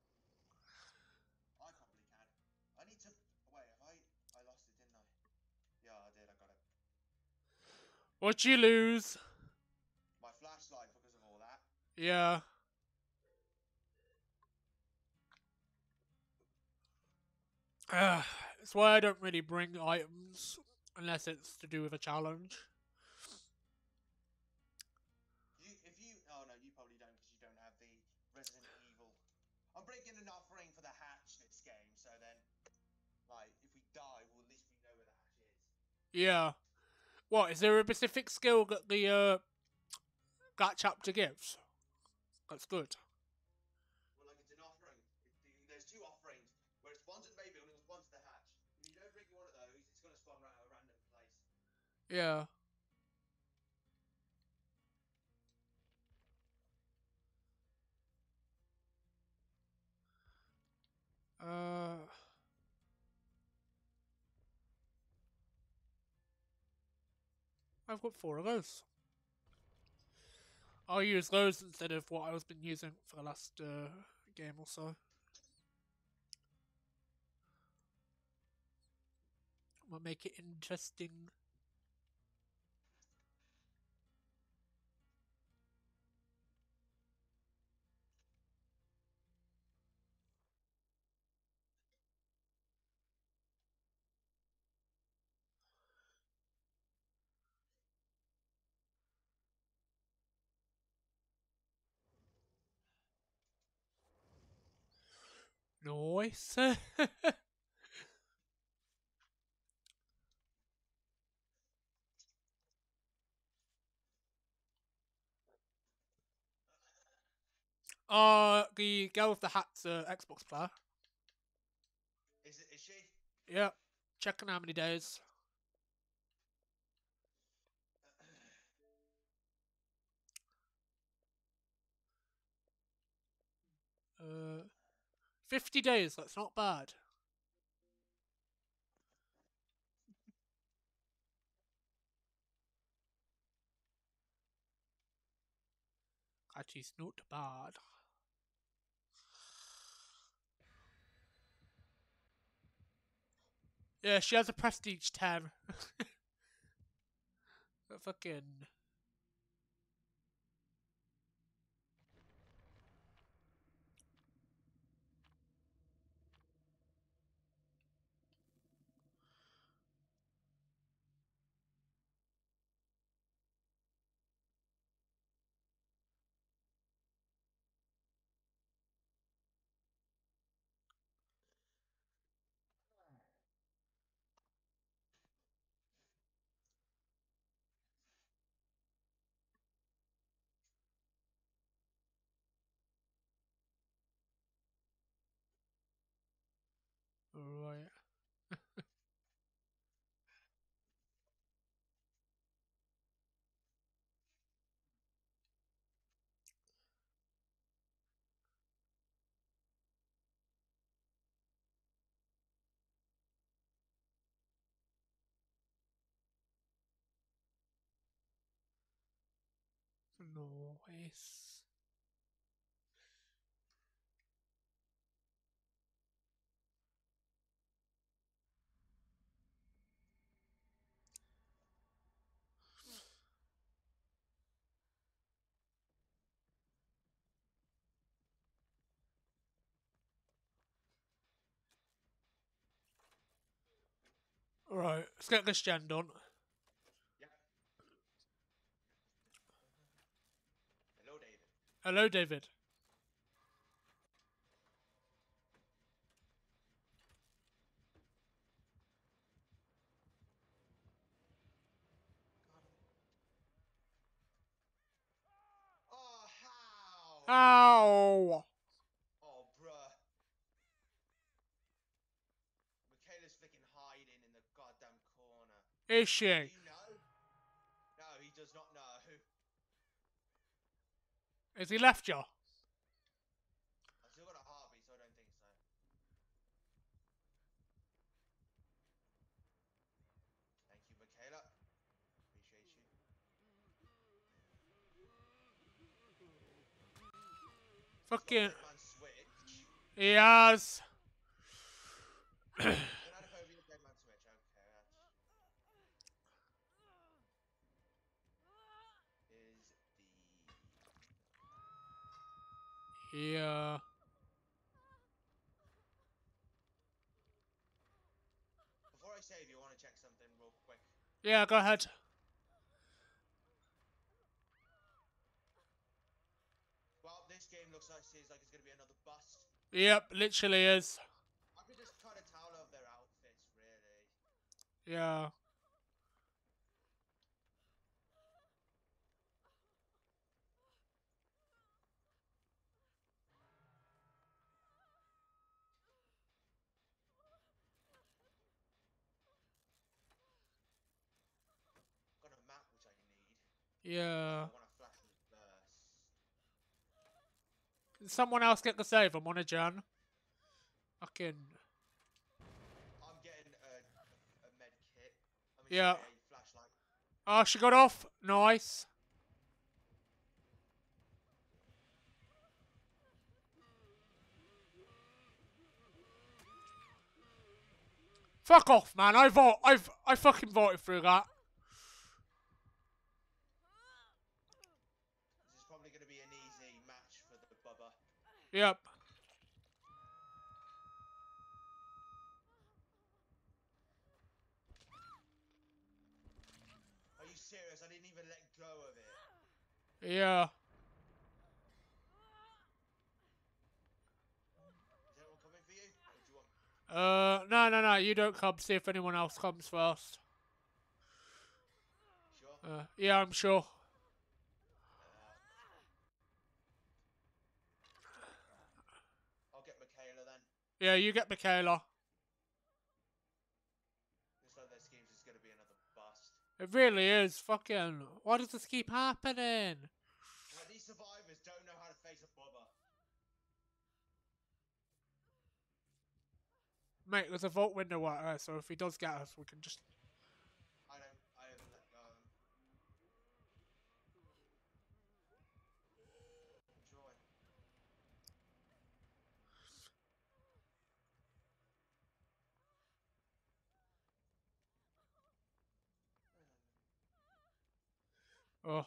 probably can. I need to wait. Have I? I lost it, didn't I? Yeah, I did. I got it. What'd you lose? My flashlight because of all that. Yeah. Uh, that's why I don't really bring items unless it's to do with a challenge. You, if you, oh no, you probably don't because you don't have the Resident Evil. I'm bringing an offering for the hatch this game, so then, like, if we die, we'll at least we know where the hatch is. Yeah. What, is there a specific skill that the uh, that chapter gives? That's good. Well, like it's an offering. It, the, there's two offerings where it spawns at Bayville and it spawns at the hatch. If you don't bring one of those, it's gonna spawn right at a random place. Yeah. Uh, I've got four of those. I'll use those instead of what I've been using for the last uh, game or so. Might make it interesting. Nice. uh, the girl with the hat's uh, Xbox player. Is it? Is she? Yeah. Checking how many days. Uh, fifty days. That's not bad. That is not bad. Yeah, she has a prestige ten. Fucking. Right. Nice. Right, let's get this gen done. Yeah. Hello, David. Hello, David. Got him. Oh, how? Ow! Oh, bruh. Michaela's flicking hiding in the goddamn corner. Is Do she? you know? No, he does not know. Has he left you? I've still got a heartbeat, so I don't think so. Thank you, Michaela. Appreciate you. Fucking. Dead man switch. He has. Xenophobia, dead man switch. Okay, that's... Is the... Yeah. Before I save you, I want to check something real quick. Yeah, go ahead. Well, this game looks like seems like it's going to be another bust. Yep, literally is. I could just kind of tell of their outfits, really. Yeah. Got a map which I need. Yeah. I want to flash reverse. Can someone else get the save? I'm on a gen. Fucking. I'm getting a, a, a med kit. I mean, Yeah. sorry, a flashlight. Oh, she got off. Nice. Fuck off, man. I vote. I've. I fucking voted through that. This is probably going to be an easy match for the Bubba. Yep. Are you serious? I didn't even let go of it. Yeah. Is anyone coming for you? Or do you want... Uh, no, no, no. You don't come. See if anyone else comes first. Sure? Uh, yeah, I'm sure. Uh, I'll get Michaela then. Yeah, you get Michaela. Looks like their schemes is going to be another bust. It really is. Fucking. Why does this keep happening? Like, these survivors don't know how to face a Bubba. Mate, there's a vote window at her, so if he does get us, we can just... I don't... I haven't let go of him. Oh.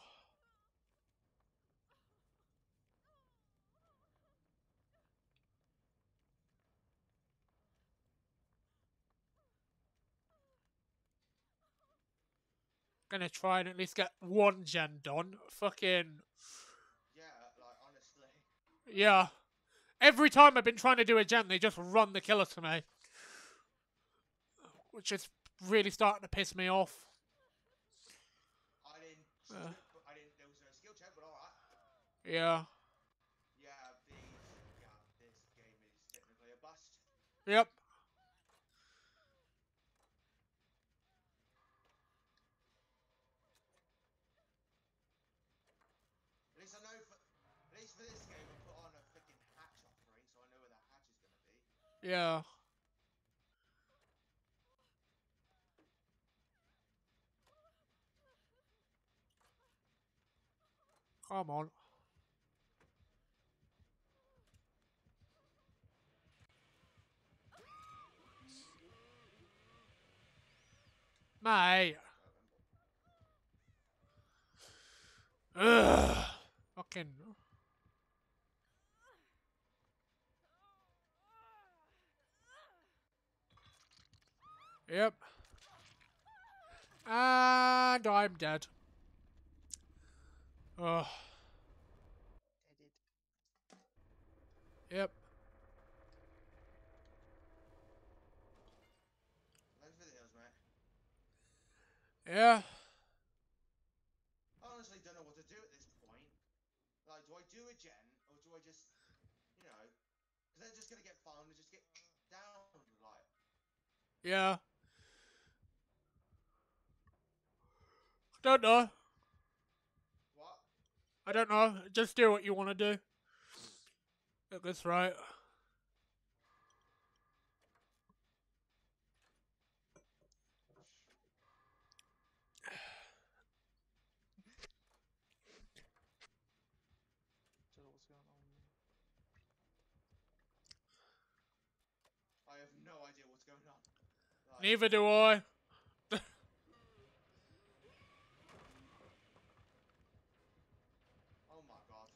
Gonna try and at least get one gen done. Fucking. Yeah, like honestly. Yeah. Every time I've been trying to do a gen, they just run the killer to me. Which is really starting to piss me off. I didn't. Uh, But I didn't. There was no skill check, but all right. yeah. Yeah, these. Yeah, this game is technically a bust. Yep. At least I know for. At least for this game, I put on a freaking hatch offering, so I know where the hatch is gonna be. Yeah. Come on. Mate. Ugh. Fucking. Yep. And I'm dead. Ugh. Deaded. Yep. Thanks for the heals, mate. Yeah. I honestly don't know what to do at this point. Like, do I do a gen, or do I just, you know, because they're just gonna get found and just get down, like. Yeah. Don't know. What? I don't know. Just do what you want to do. Get this right. Don't know what's going on. I have no idea what's going on. Like, Neither do I. oh my god.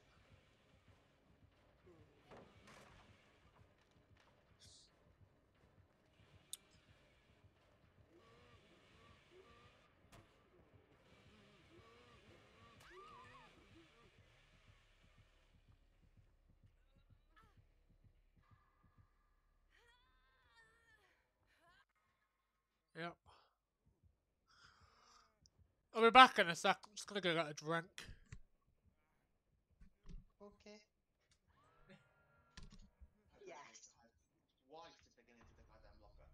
Yep. I'll be back in a sec. I'm just gonna go get a drink. Okay. Yes. Twice to sticking into the goddamn locker.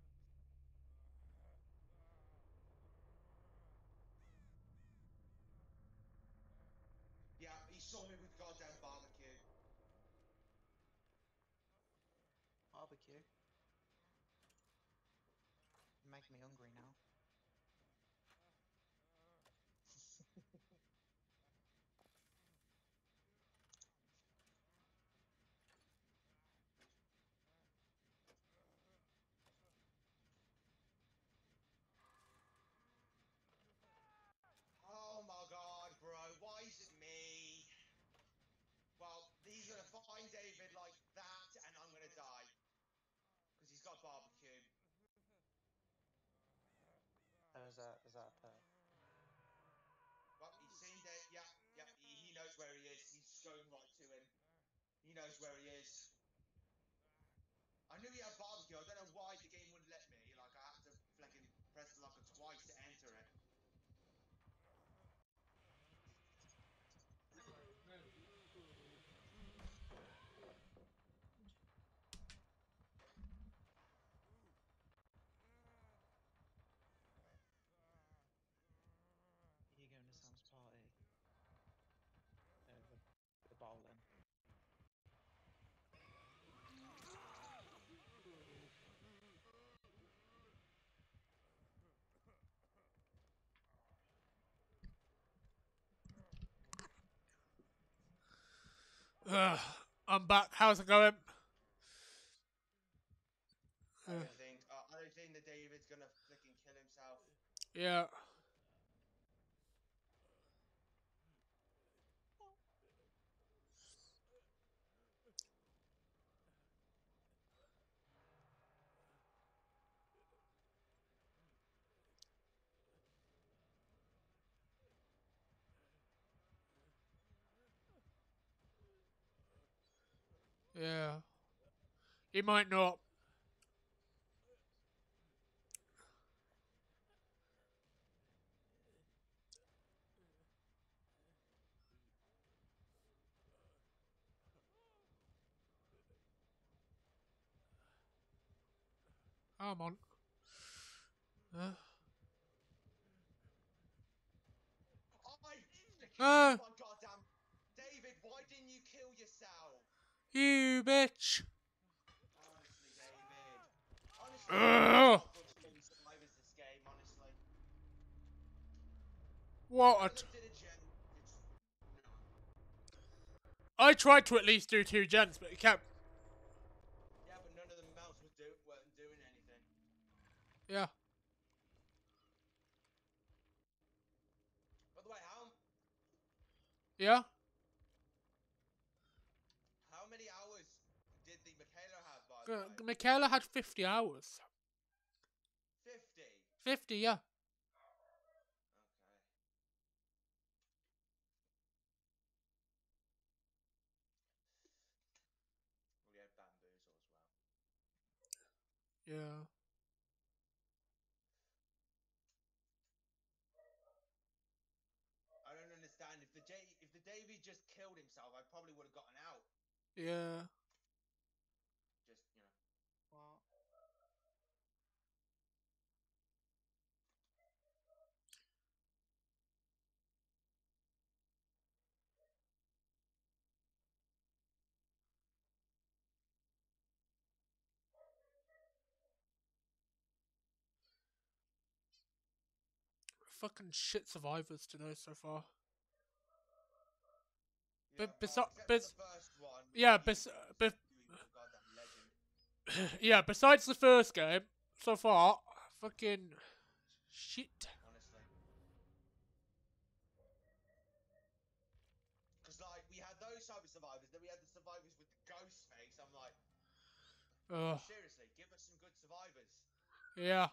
Yeah, he saw me with goddamn barbecue. Barbecue. You're making me hungry now. Oh my god, bro, why is it me? Well, he's gonna find David like that, and I'm gonna die. Because he's got barbecue. Oh, is that is that a perk? Well, he's seen Dave. Yep, yep, he, he knows where he is. He's going right to him. He knows where he is. I knew he had barbecue. I don't know why the game wouldn't let me. Like, I had to flicking press the locker twice to enter it. Are you going to Sam's party? Uh, the, the bowling. Ugh. I'm back. How's it going? I don't think. Uh, I don't think that David's gonna flicking kill himself. Yeah. Yeah. He might not. Come on. Uh, I freaking Ah. oh my goddamn David, why didn't you kill yourself? you bitch. Honestly, David. Honestly, David, there's Ugh. not good fucking survivors this game, honestly. None of What? them did a gen. It's none. I tried to at least do two gens, but it kept. Yeah, but none of them else was do weren't doing anything. Yeah. By the way, how Yeah. how many hours did the Michaela have, by the way? G- Michaela had fifty hours. Fifty. fifty, yeah. Okay. We had bamboozle as well. Yeah. I don't understand. If the J if the Davy just killed himself, I probably would have gotten out. Yeah. Just you know. What? Fucking shit survivors today so far. Yeah, But well, besi- except for bes- the first one. yeah, You, bes- you was bes- you was a goddamn legend. yeah, besides the first game, so far, fucking shit. Honestly. Because like we had those type of survivors, then we had the survivors with the ghost face. I'm like, Ugh. seriously, give us some good survivors. Yeah.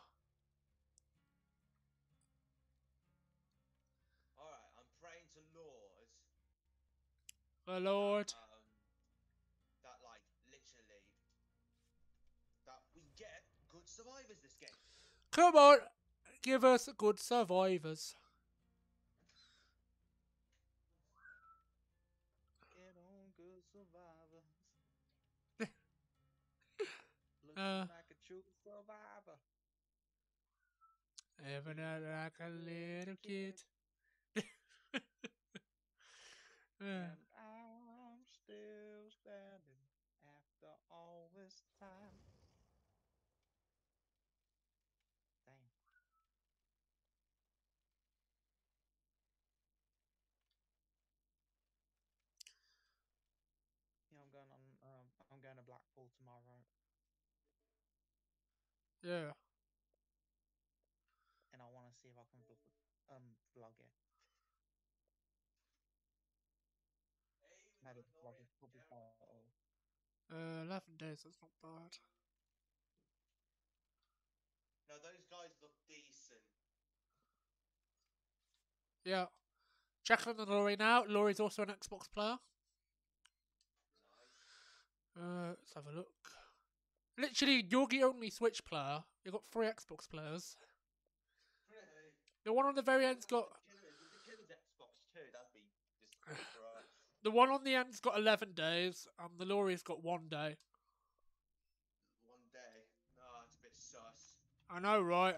All right, I'm praying to Lord The that Lord. um that like literally that we get good survivors this game. Come on. Give us good survivors. Get on, good survivors. Looking Uh. like a true survivor. Living out like a little kid. Uh, And I'm still standing after all this time. Damn. Yeah, I'm going on. Um, I'm going to Blackpool tomorrow, yeah. and I want to see if I can vlog, um vlog it. Hey, we got Maybe a vlog Gloria a couple down. photos. Uh, eleven days, that's not bad. No, those guys look decent. Yeah. Jacqueline and Laurie now. Laurie's also an Xbox player. Nice. Uh, let's have a look. Literally, you're the only Switch player. You've got three Xbox players. Really? The one on the very end's got. The killers, the killers Xbox too. That'd be just good for us. The one on the end's got eleven days, and the Laurie's got one day. One day. No, it's a bit sus. I know, right?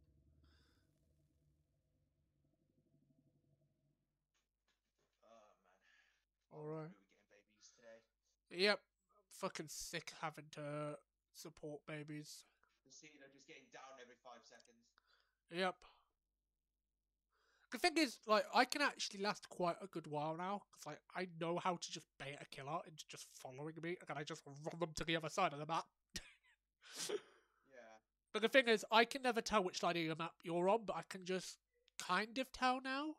Oh man. I'm Alright. through with getting babies today. Yep. I'm fucking sick having to support babies. Just you know, just getting down every five seconds. Yep. The thing is, like, I can actually last quite a good while now, because, like, I know how to just bait a killer into just following me, and then I just run them to the other side of the map. Yeah. But the thing is, I can never tell which side of the map you're on, but I can just kind of tell now.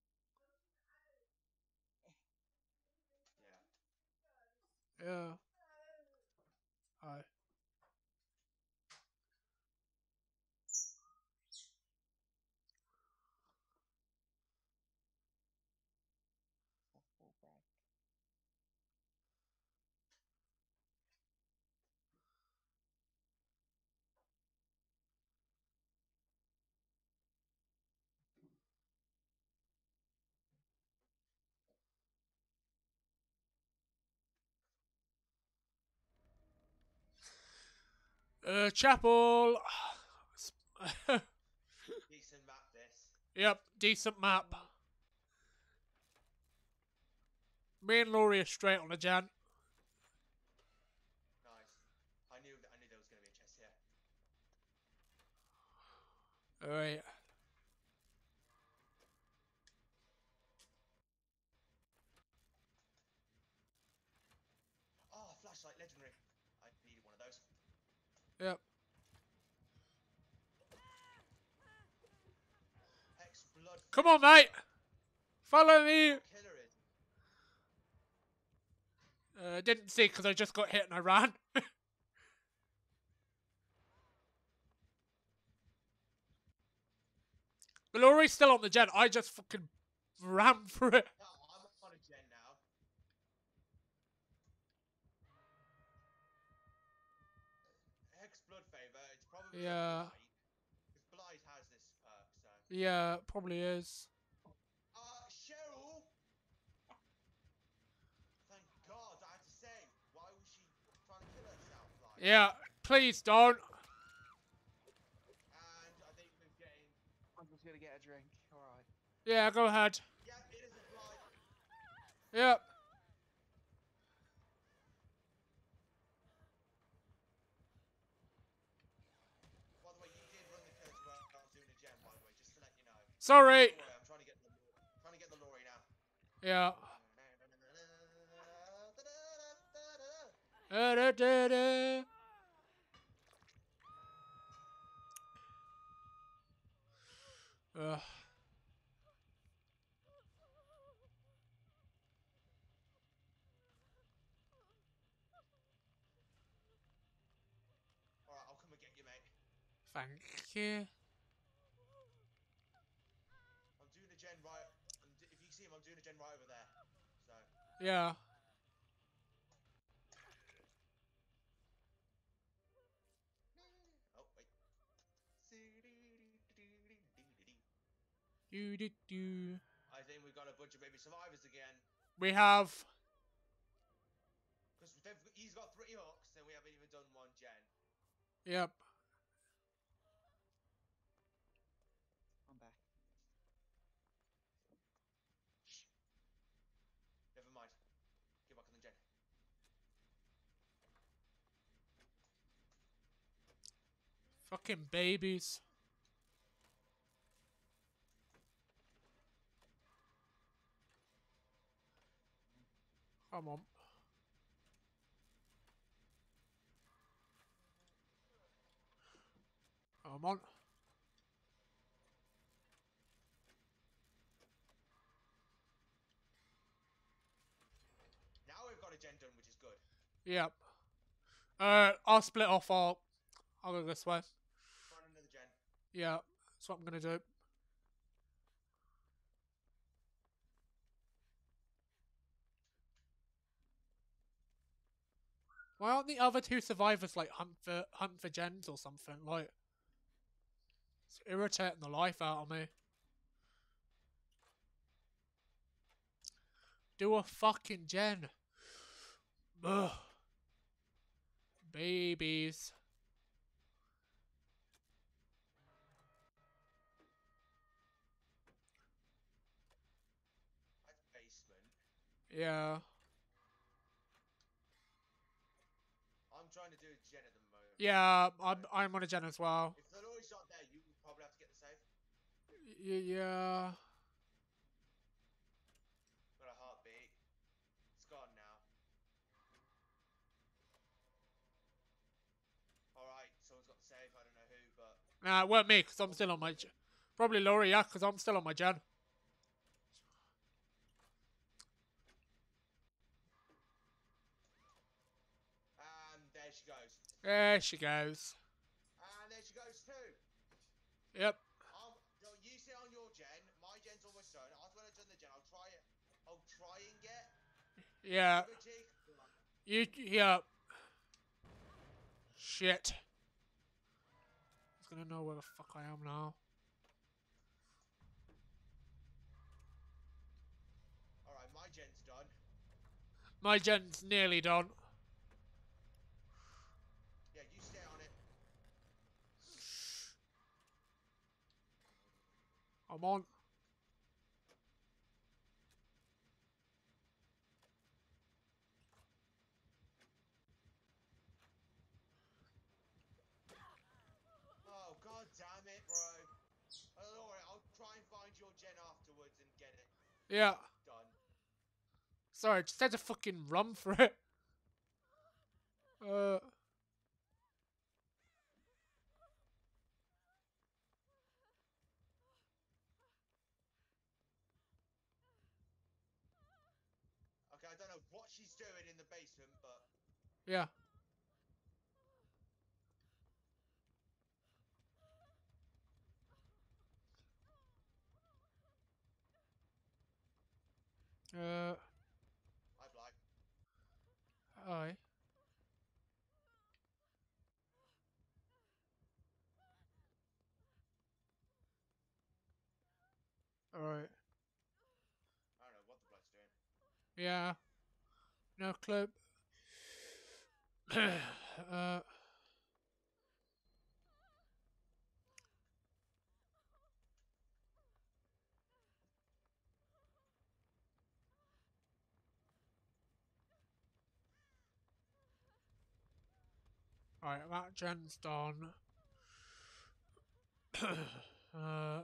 Yeah. Yeah. Hi. Football break. Uh, chapel. Decent map, this. Yep, decent map. Me and Laurie are straight on the gen. Nice. I knew that. I knew there was going to be a chest here. Alright. Oh, flashlight, legendary. I needed one of those. Yep. Hex blood. Come on, mate. Follow me. Killer is. Uh, didn't see because I just got hit and I ran. But Laurie's still on the gen. I just fucking ran for it. No, I'm on a gen now. Hex blood favor. It's probably Yeah. a blight. Because blight has this perk, so. Yeah, probably is. Uh, Cheryl. Thank God I had to save. Why was she trying to kill herself? Like. Yeah, please don't. And I think we're getting. I'm just gonna get a drink. All right. Yeah, go ahead. Yeah, it is a blight. Yep. By the way, you did run the kills where I was doing a gem, by the way, just to let you know. Sorry. Don't worry, I'm trying to get the trying to get the lorry now. Yeah. Da, da, da, da. Ugh. Alright, I'll come and get you, mate. Thank you. I'm doing a gen right. I'm d if you see him, I'm doing a gen right over there. So. Yeah. Oh wait. Do, do, do. I think we got a bunch of baby survivors again. We have. Because he's got three hooks, and we haven't even done one gen. Yep. I'm back. Never mind. Get back on the gen. Fucking babies. Come on. Come on. Now we've got a gen done, which is good. Yep. Uh, I'll split off. I'll, I'll go this way. Find another gen. Yeah, that's what I'm gonna do. Why aren't the other two survivors like hunt for hunt for gens or something? Like, it's irritating the life out of me. Do a fucking gen. Ugh. Babies. That's basement. Yeah. I'm trying to do a gen at the moment. Yeah, I'm I'm on a gen as well. If the lorry's not there, you would probably have to get the save. Y yeah. Got a heartbeat. It's gone now. Alright, someone's got the save. I don't know who, but. Nah, it weren't me because I'm still on my. Gen. Probably Laurie, yeah, because I'm still on my gen. And there she goes. There she goes. And there she goes too. Yep. Um, no, you sit on your gen. My gen's almost done. After when I've done the gen, I'll try it. I'll try and get. Yeah. Liberty. You. Yeah. Shit. I was gonna know where the fuck I am now. Alright, my gen's done. My gen's nearly done. Yeah, you stay on it. I'm on. Oh, god damn it, bro. Oh, alright, I'll try and find your gen afterwards and get it Yeah. done. Sorry, just had to fucking run for it. Uh. Okay, I don't know what she's doing in the basement, but... Yeah. Uh. Hi, Bly. Aye. Alright. I don't know what the bloke's doing. Yeah. No clue. uh. Alright, that gen's done. uh.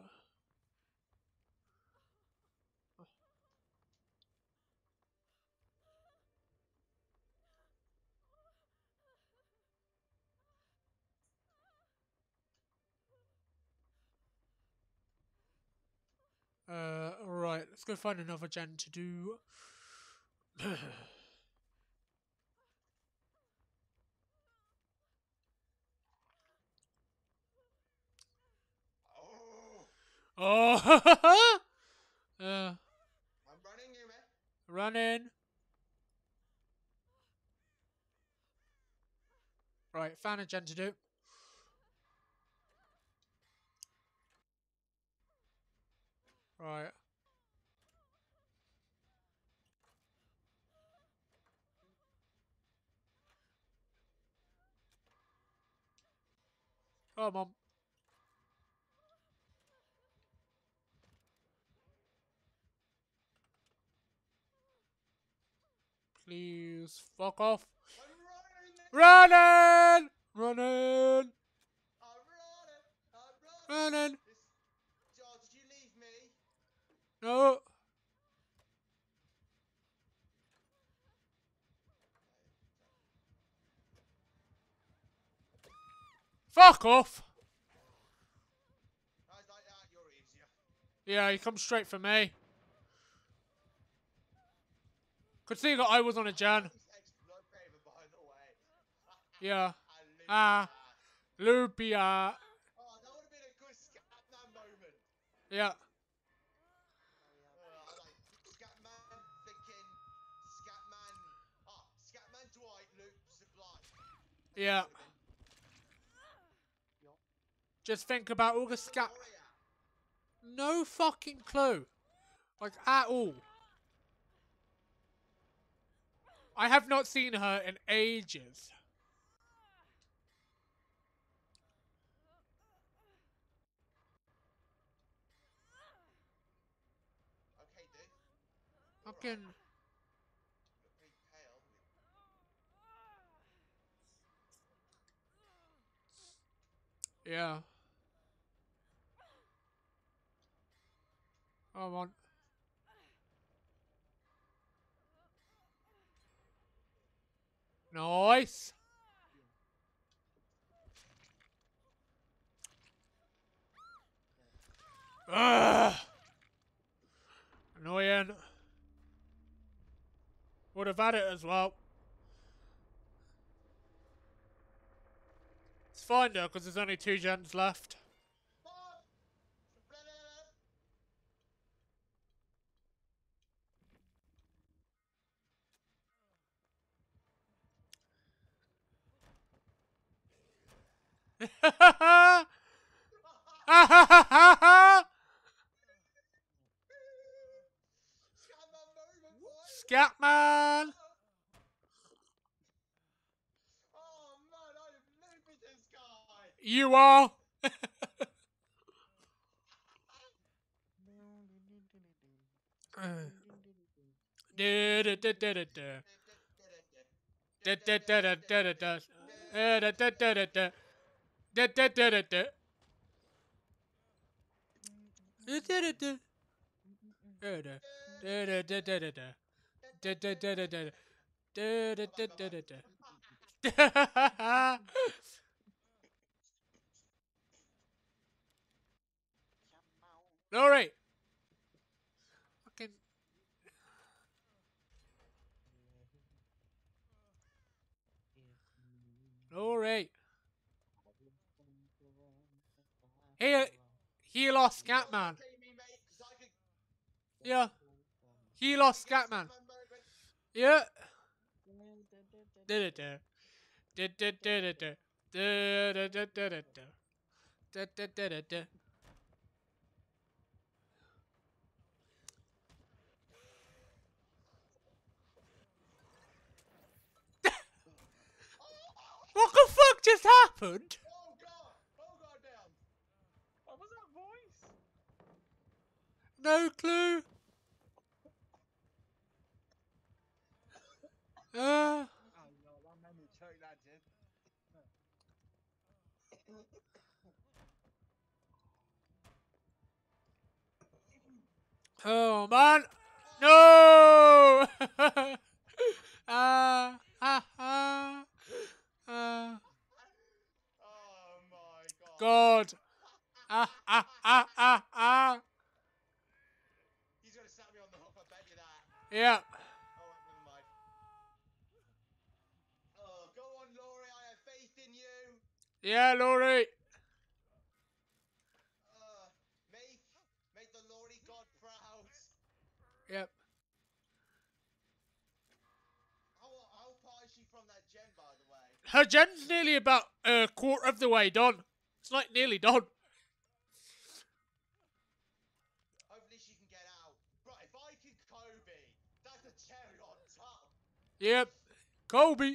Uh, alright, let's go find another gen to do. Oh! Oh! uh, I'm running you, man. running. Right, found a gen to do. Right. Come on. Please, fuck off. I'm running! Running! Running! I'm running! I'm running! Running! This... Oh, did you leave me? No! Fuck off! I was like, ah, you're easier. Yeah, he comes straight for me. Could see that I was on a gen. Nice explode favor, by the way. Yeah. I Ah. Lupia. Oh, that would have been a good Scatman moment. Yeah. Uh, I like Scatman, thinking Scatman. Ah, Scatman, Dwight, Luke, Supply. Yeah. Just think about all the scat. No fucking clue. Like, at all. I have not seen her in ages. Okay, dude. Fucking. Look pretty pale. Yeah. Come on. Nice. Ugh. Annoying. Would have had it as well. It's fine though, because there's only two gens left. Scatman moment, boy. Scatman! Oh man, I am looping this guy. You are! Da da da da da da. Da da da da da da da. Da da da da da da. Da da da da da. Da da da da. Da da. Da da da da da da. Da da da da da. Da da da da da da. All right. Fucking. All right. He he lost Scatman. Yeah. He lost Scatman. Yeah. Da da da. Da da da da da. Da da da da da da. Da da da da da. What the fuck just happened? Oh god! Oh god damn! What was that voice? No clue. Uh. Oh no, that made me choke, that did. Oh man. No. Ah. Ah. Ah. Ah. Oh my god. God. Ah. Ah. Ah. Ah. Ah. He's gonna slap me on the hook, I bet you that. Yeah. Oh, never mind. Oh, go on, Laurie, I have faith in you. Yeah, Laurie. Uh, make, make the Laurie God proud. Yep. How, how far is she from that gen, by the way? Her gen's nearly about a quarter of the way done. It's like nearly done. Hopefully she can get out. Right, if I can Kobe, that's a cherry on top. Yep. Kobe.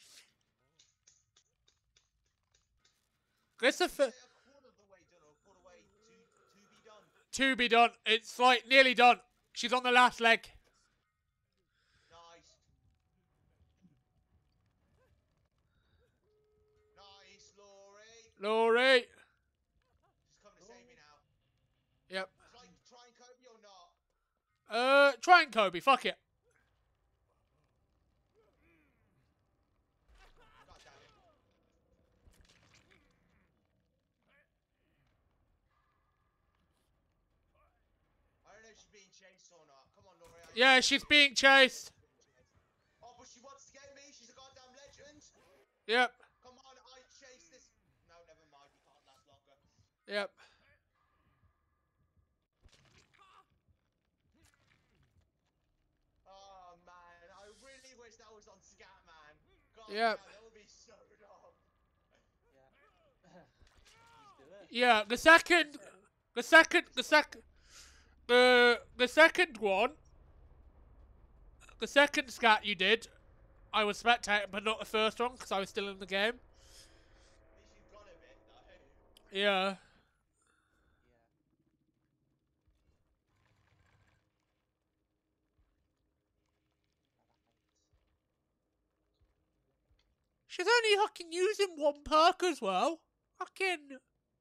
Christopher. Is it a quarter of the way done or a quarter way to, to be done? To be done. It's like nearly done. She's on the last leg. Nice. Nice, Laurie. Laurie. Just come to save me now. Yep. It's like trying Kobe or not. Uh, try and Kobe. Fuck it. God damn it. I don't know if she's being chased or not. Come on, Laurie. I Yeah, she's being chased. Oh, but she wants to get me. She's a goddamn legend. Yep. Come on, I chase this. No, never mind. You can't last longer. Yep. Oh man, I really wish that was on Scatman. God Yep. damn, that would be so dumb. Yeah. Just do it. Yeah. The second. The second. The second. The the second one. The second scat you did, I was spectating, but not the first one because I was still in the game. At least you got a bit though. Yeah. Yeah. She's only fucking using one perk as well. Fucking.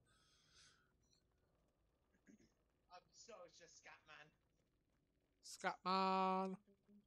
I'm so just Scatman. Scatman.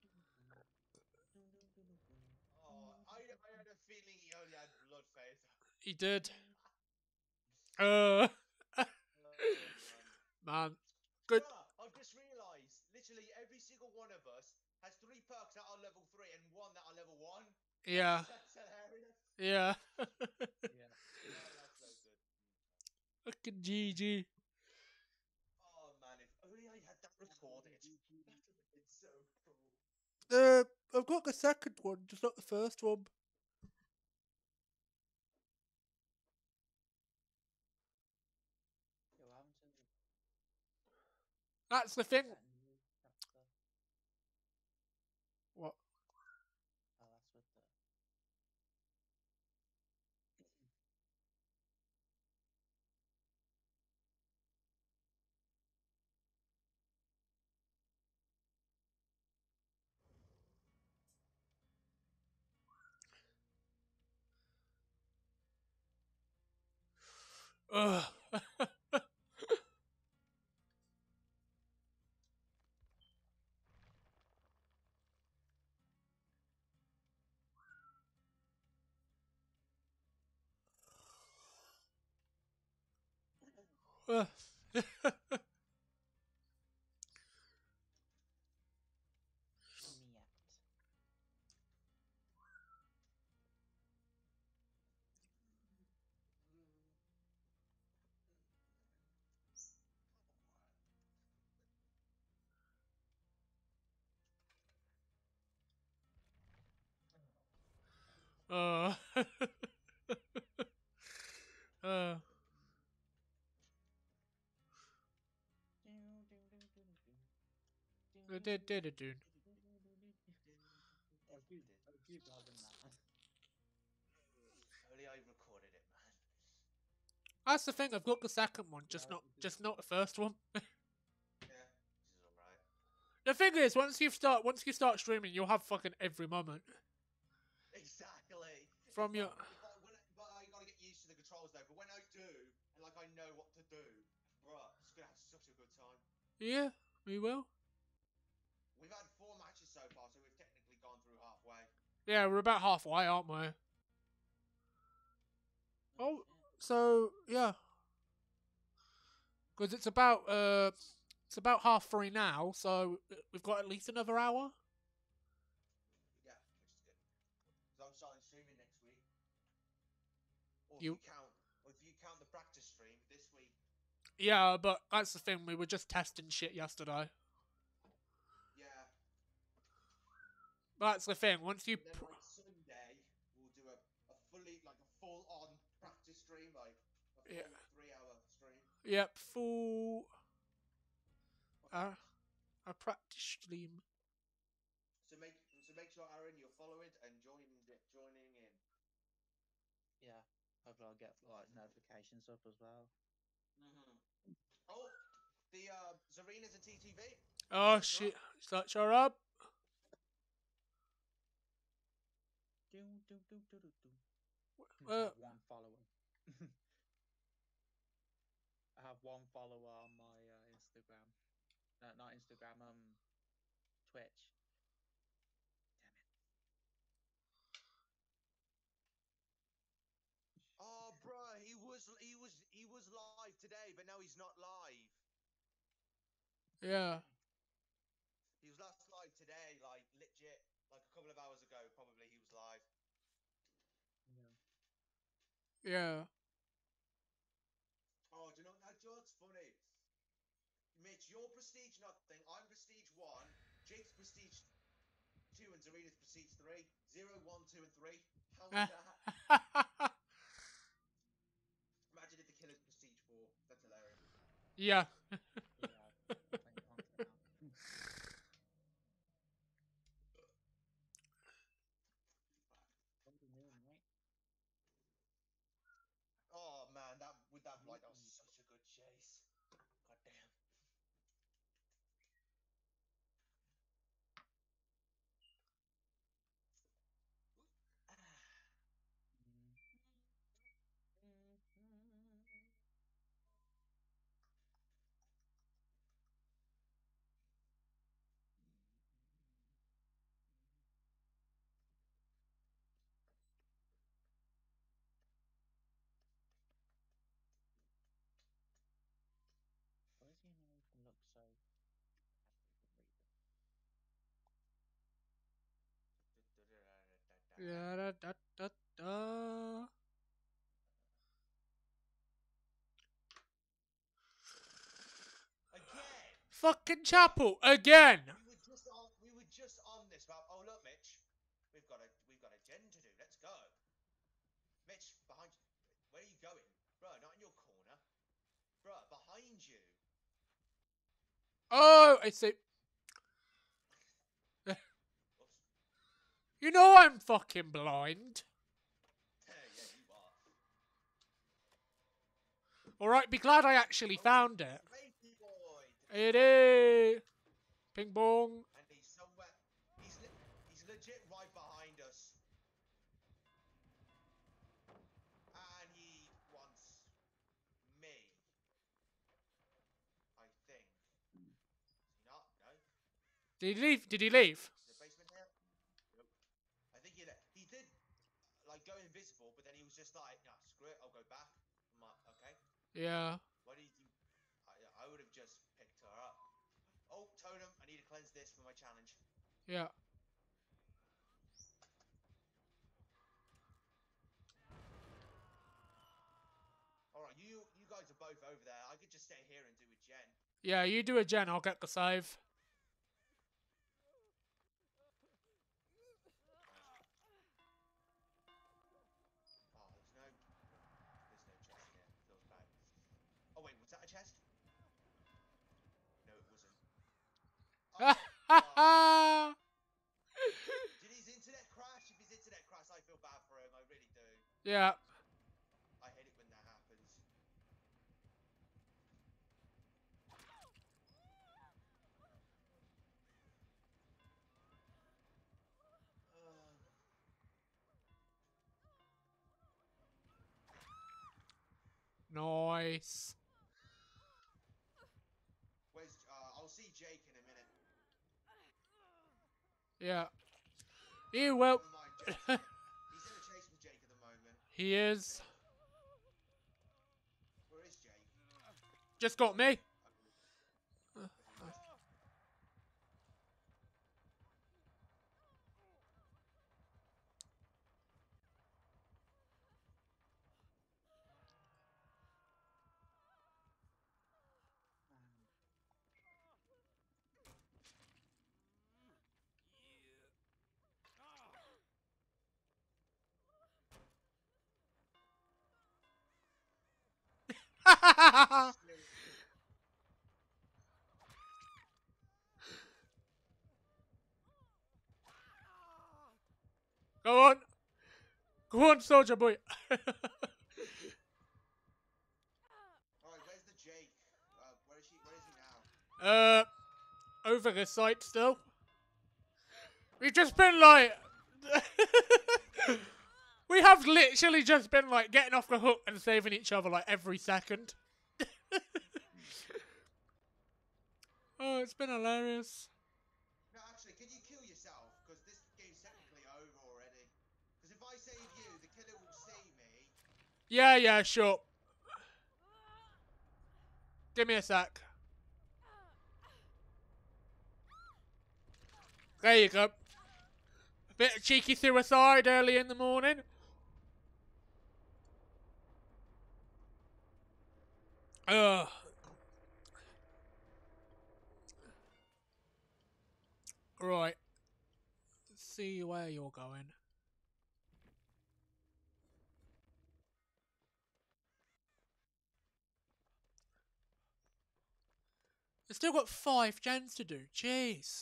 Oh, I, I had a feeling he only had blood faith. He did. Uh. Oh, Man. Good. Bruh, I've just realised, literally every single one of us has three perks that are level three and one that are level one. Yeah. That's hilarious. Yeah. Yeah. Oh, that's so good. Fucking G G. Oh man, if only I had that recorded. That would have been so cool. Uh, I've got the second one, just not the first one. Yeah, what happened to the That's the thing. that new chapter? What? Oh, that's with the. Ugh. Ugh. Niet. Uh. uh. Uh, did- did it, dude. I'll keep, I'll keep having that. If only I recorded it, man. That's the thing. I've got the second one, just Yeah, not, it is. just not the first one. Yeah, this is alright. The thing is, once you start, once you start streaming, you'll have fucking every moment Exactly. from if your. I, if I, when I, but I gotta get used to the controls though. But when I do, and like I know what to do, bruh, it's gonna have such a good time. Yeah, we will. We've had four matches so far, so we've technically gone through halfway. Yeah, we're about halfway, aren't we? Oh, shit. so yeah, because it's about uh, it's about half three now, so we've got at least another hour. Yeah, which is good. So I'm starting streaming next week. Or if You- you, count, or if you count the practice stream this week. Yeah, but that's the thing. We were just testing shit yesterday. Yeah. That's the thing. Once you, And then pr- like Sunday, we'll do a, a fully like a full on practice stream, like a full Yeah. three hour stream. yep, full uh, a practice stream. So make so make sure Aaron you're following and joining joining in. Yeah. Hopefully I'll get like notifications up as well. Mm-hmm. Oh, the uh, Zarina's a T T V. Oh That's shit! right. Search her up. Do, do, do, do, do, do. I Uh, have one follower. I have one follower on my uh, Instagram. No, not Instagram. Um, Twitch. Damn it. Oh, bruh, he was he was he was live today, but now he's not live. yeah, He was last live today, like legit, like a couple of hours ago. Probably he was live. Yeah. yeah. Oh, do you know that joke's funny? Mitch, you're prestige nothing. I'm prestige one. Jake's prestige two, and Zarina's prestige three. Zero, one, two, and three. How's that? Imagine if the killer's prestige four. That's hilarious. yeah. Yeah. I'm playing Conquer now. What do you mean, mate? Oh man, that with that like that was such a good chase. God damn. Why does the animation look so bad for some reason? Yeah, da, da, da, da. Again. Fucking chapel again. We were just on. We were just on this. About, oh look, Mitch, we've got a we've got a gen to do. Let's go. Mitch, behind you. Where are you going, bro? Not in your corner, bro. Behind you. Oh, I see. Oops. You know I'm fucking blind. Yeah, you are. All right, be glad I actually Oh, found it. Rapey boy. It is. Ping pong. And he's somewhere. He's le- he's legit right behind us. And he wants Did he leave? Did he leave? Is there a basement here? Nope. I think he le- he did like go invisible, but then he was just like, nah, screw it, I'll go back. I'm like, okay. Yeah. Why did you? I I would have just picked her up. Oh, totem! I need to cleanse this for my challenge. Yeah. All right, you you guys are both over there. I could just stay here and do a gen. Yeah, you do a gen, I'll get the save. Oh, there's no, there's no chest here. Feels bad. Oh wait, was that a chest? No, it wasn't. Oh, fuck. Did his internet crash? If his internet crashed, I feel bad for him. I really do. Yeah. I hate it when that happens. Uh, Nice. where's? Uh, I'll see Jake in a minute. Yeah. You will. Never mind, Jake. He's in a chase with Jake at the moment. He is. Where is Jake? Just got me. Go on. Go on, soldier boy. Alright, where's the Jake? Uh, where is she? Where is he now? uh, over the site still. We've just been like... we have literally just been like getting off the hook and saving each other like every second. Oh, it's been hilarious. No, actually, can you kill yourself? Because this game's technically over already. Because if I save you, the killer will see me. Yeah, yeah, sure. Give me a sec. There you go. A bit of cheeky suicide early in the morning. Ugh. Right. Let's see where you're going. I've still got five gens to do. Jeez.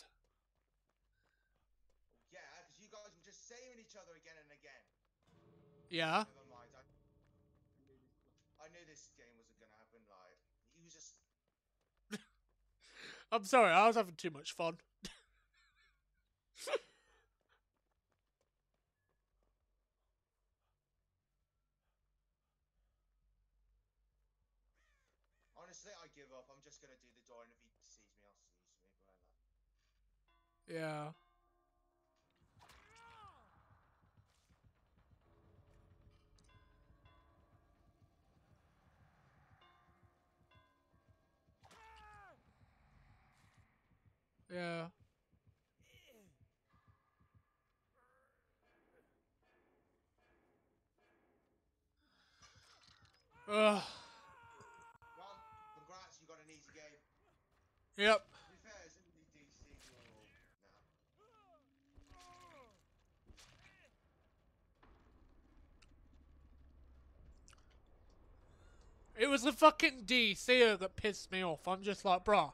Yeah, because you guys were just saving each other again and again. Yeah. Never mind. I, I knew this game wasn't going to happen. Like, he was just... I'm sorry, I was having too much fun. Honestly, I give up. I'm just going to do the door, and if he sees me, I'll sees me. But like... Yeah. Yeah. Ugh. Well, congrats. You got an easy game. Yep. To be fair, isn't the D C or... Nah. It was the fucking D C that pissed me off. I'm just like, bruh.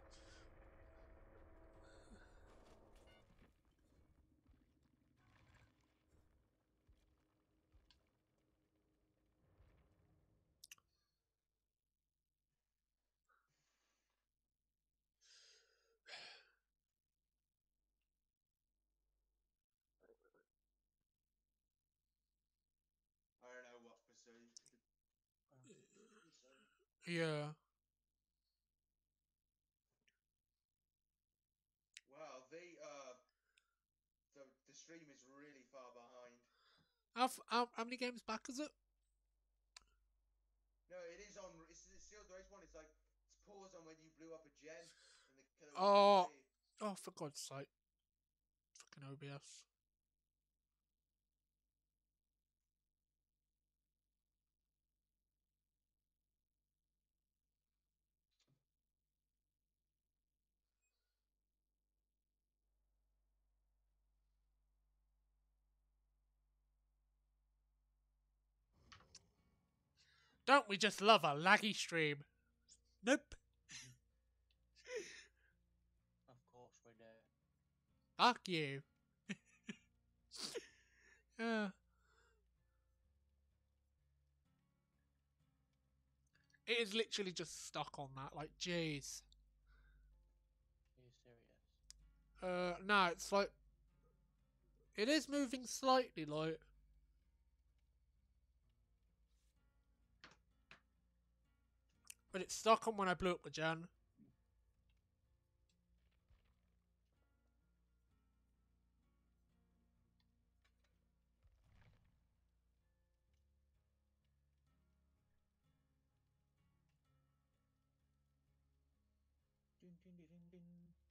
I don't know what pursuit. Yeah. Well, the How, f- how, how many games back is it? No, it is on. It's, it's still the race one. It's like it's paused on when you blew up a gen and the killer was flew Oh, away. oh, for God's sake. Fucking O B S. Don't we just love a laggy stream? Nope. Of course we do. Fuck you. Yeah. It is literally just stuck on that. Like, jeez. Are you serious? Uh, no, it's like it is moving slightly, like. But it's stuck on when I blew up the gen. Dun, dun, dun, dun, dun.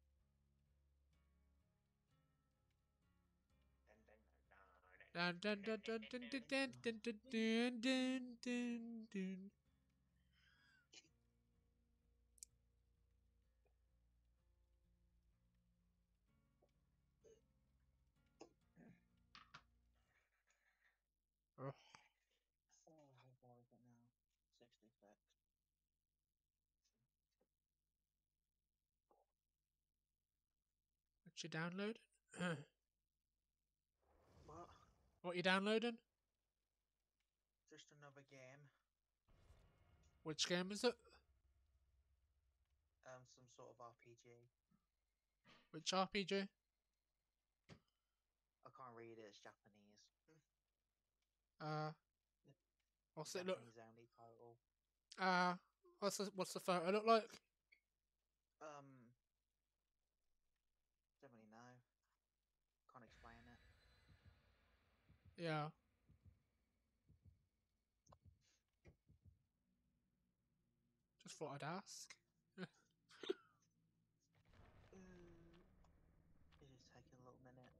Dun dun dun dun dun dun dun dun dun dun dun dun dun. Oh, Oh, how far is it now? sixty-six. what you downloading? What? What you downloading? Just another game. Which game is it? Um, some sort of R P G. Which R P G? I can't read it. It's Japanese. Uh, what's it look? Japanese only title. Uh, what's the what's the photo look like? Um, don't really know. Can't explain it. Yeah. Just thought I'd ask. Mm, it's just taking a little minute.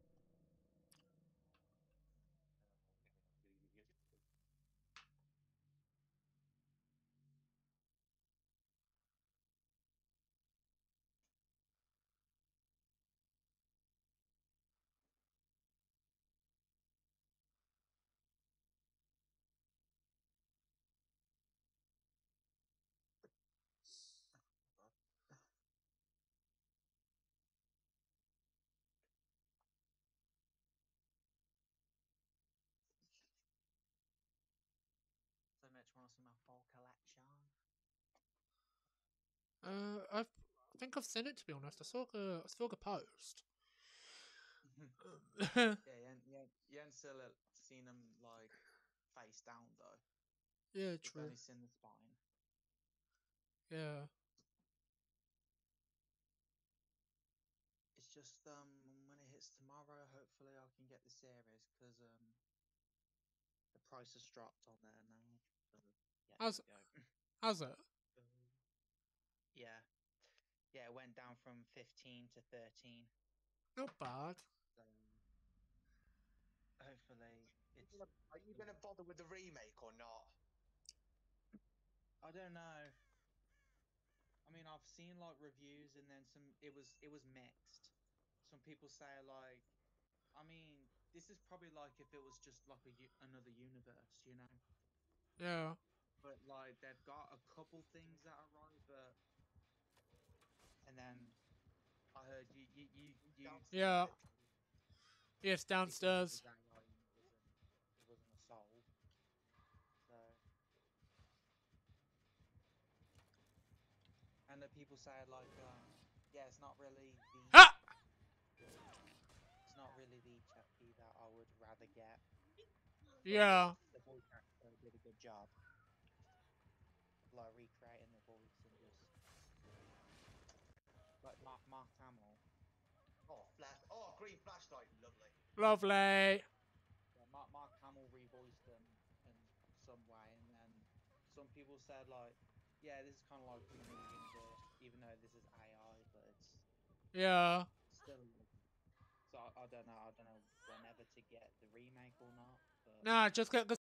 So much want to see my full collection. Uh, I've, I think I've seen it, to be honest. I saw the I saw the post. Yeah, you ain't, you ain't, you ain't still uh, seen him like face down though. Yeah, You've true. only seen the spine. Yeah. It's just um when it hits tomorrow, hopefully I can get the series because um the price has dropped on there now. So yeah, How's there we go. how's it? Yeah, yeah, it went down from fifteen to thirteen. Not bad. So hopefully Are you it's. gonna, are you gonna bother with the remake or not? I don't know. I mean, I've seen like reviews and then some. It was it was mixed. Some people say like, I mean, this is probably like if it was just like a u- another universe, you know. Yeah. But like they've got a couple things that are right, but and then I heard you you you Who's you seen Yeah. it. Yes, People said it downstairs. was A I and it wasn't it wasn't a soul. So and the people say like um yeah, it's not really the Ha! it's not really the Chucky that I would rather get, but Yeah. the voice actor did a good job, like recreating the voice and just like Mark Mark Hamill. Oh, flash. Oh, green flashlight. Lovely. Lovely. Yeah, Mark Mark Hamill some way, and then some people said like, yeah, this is kind of like from another universe, even though this is A I, but it's Yeah. still. So I, I don't know. I don't know whenever to get the remake or not, but Nah, just get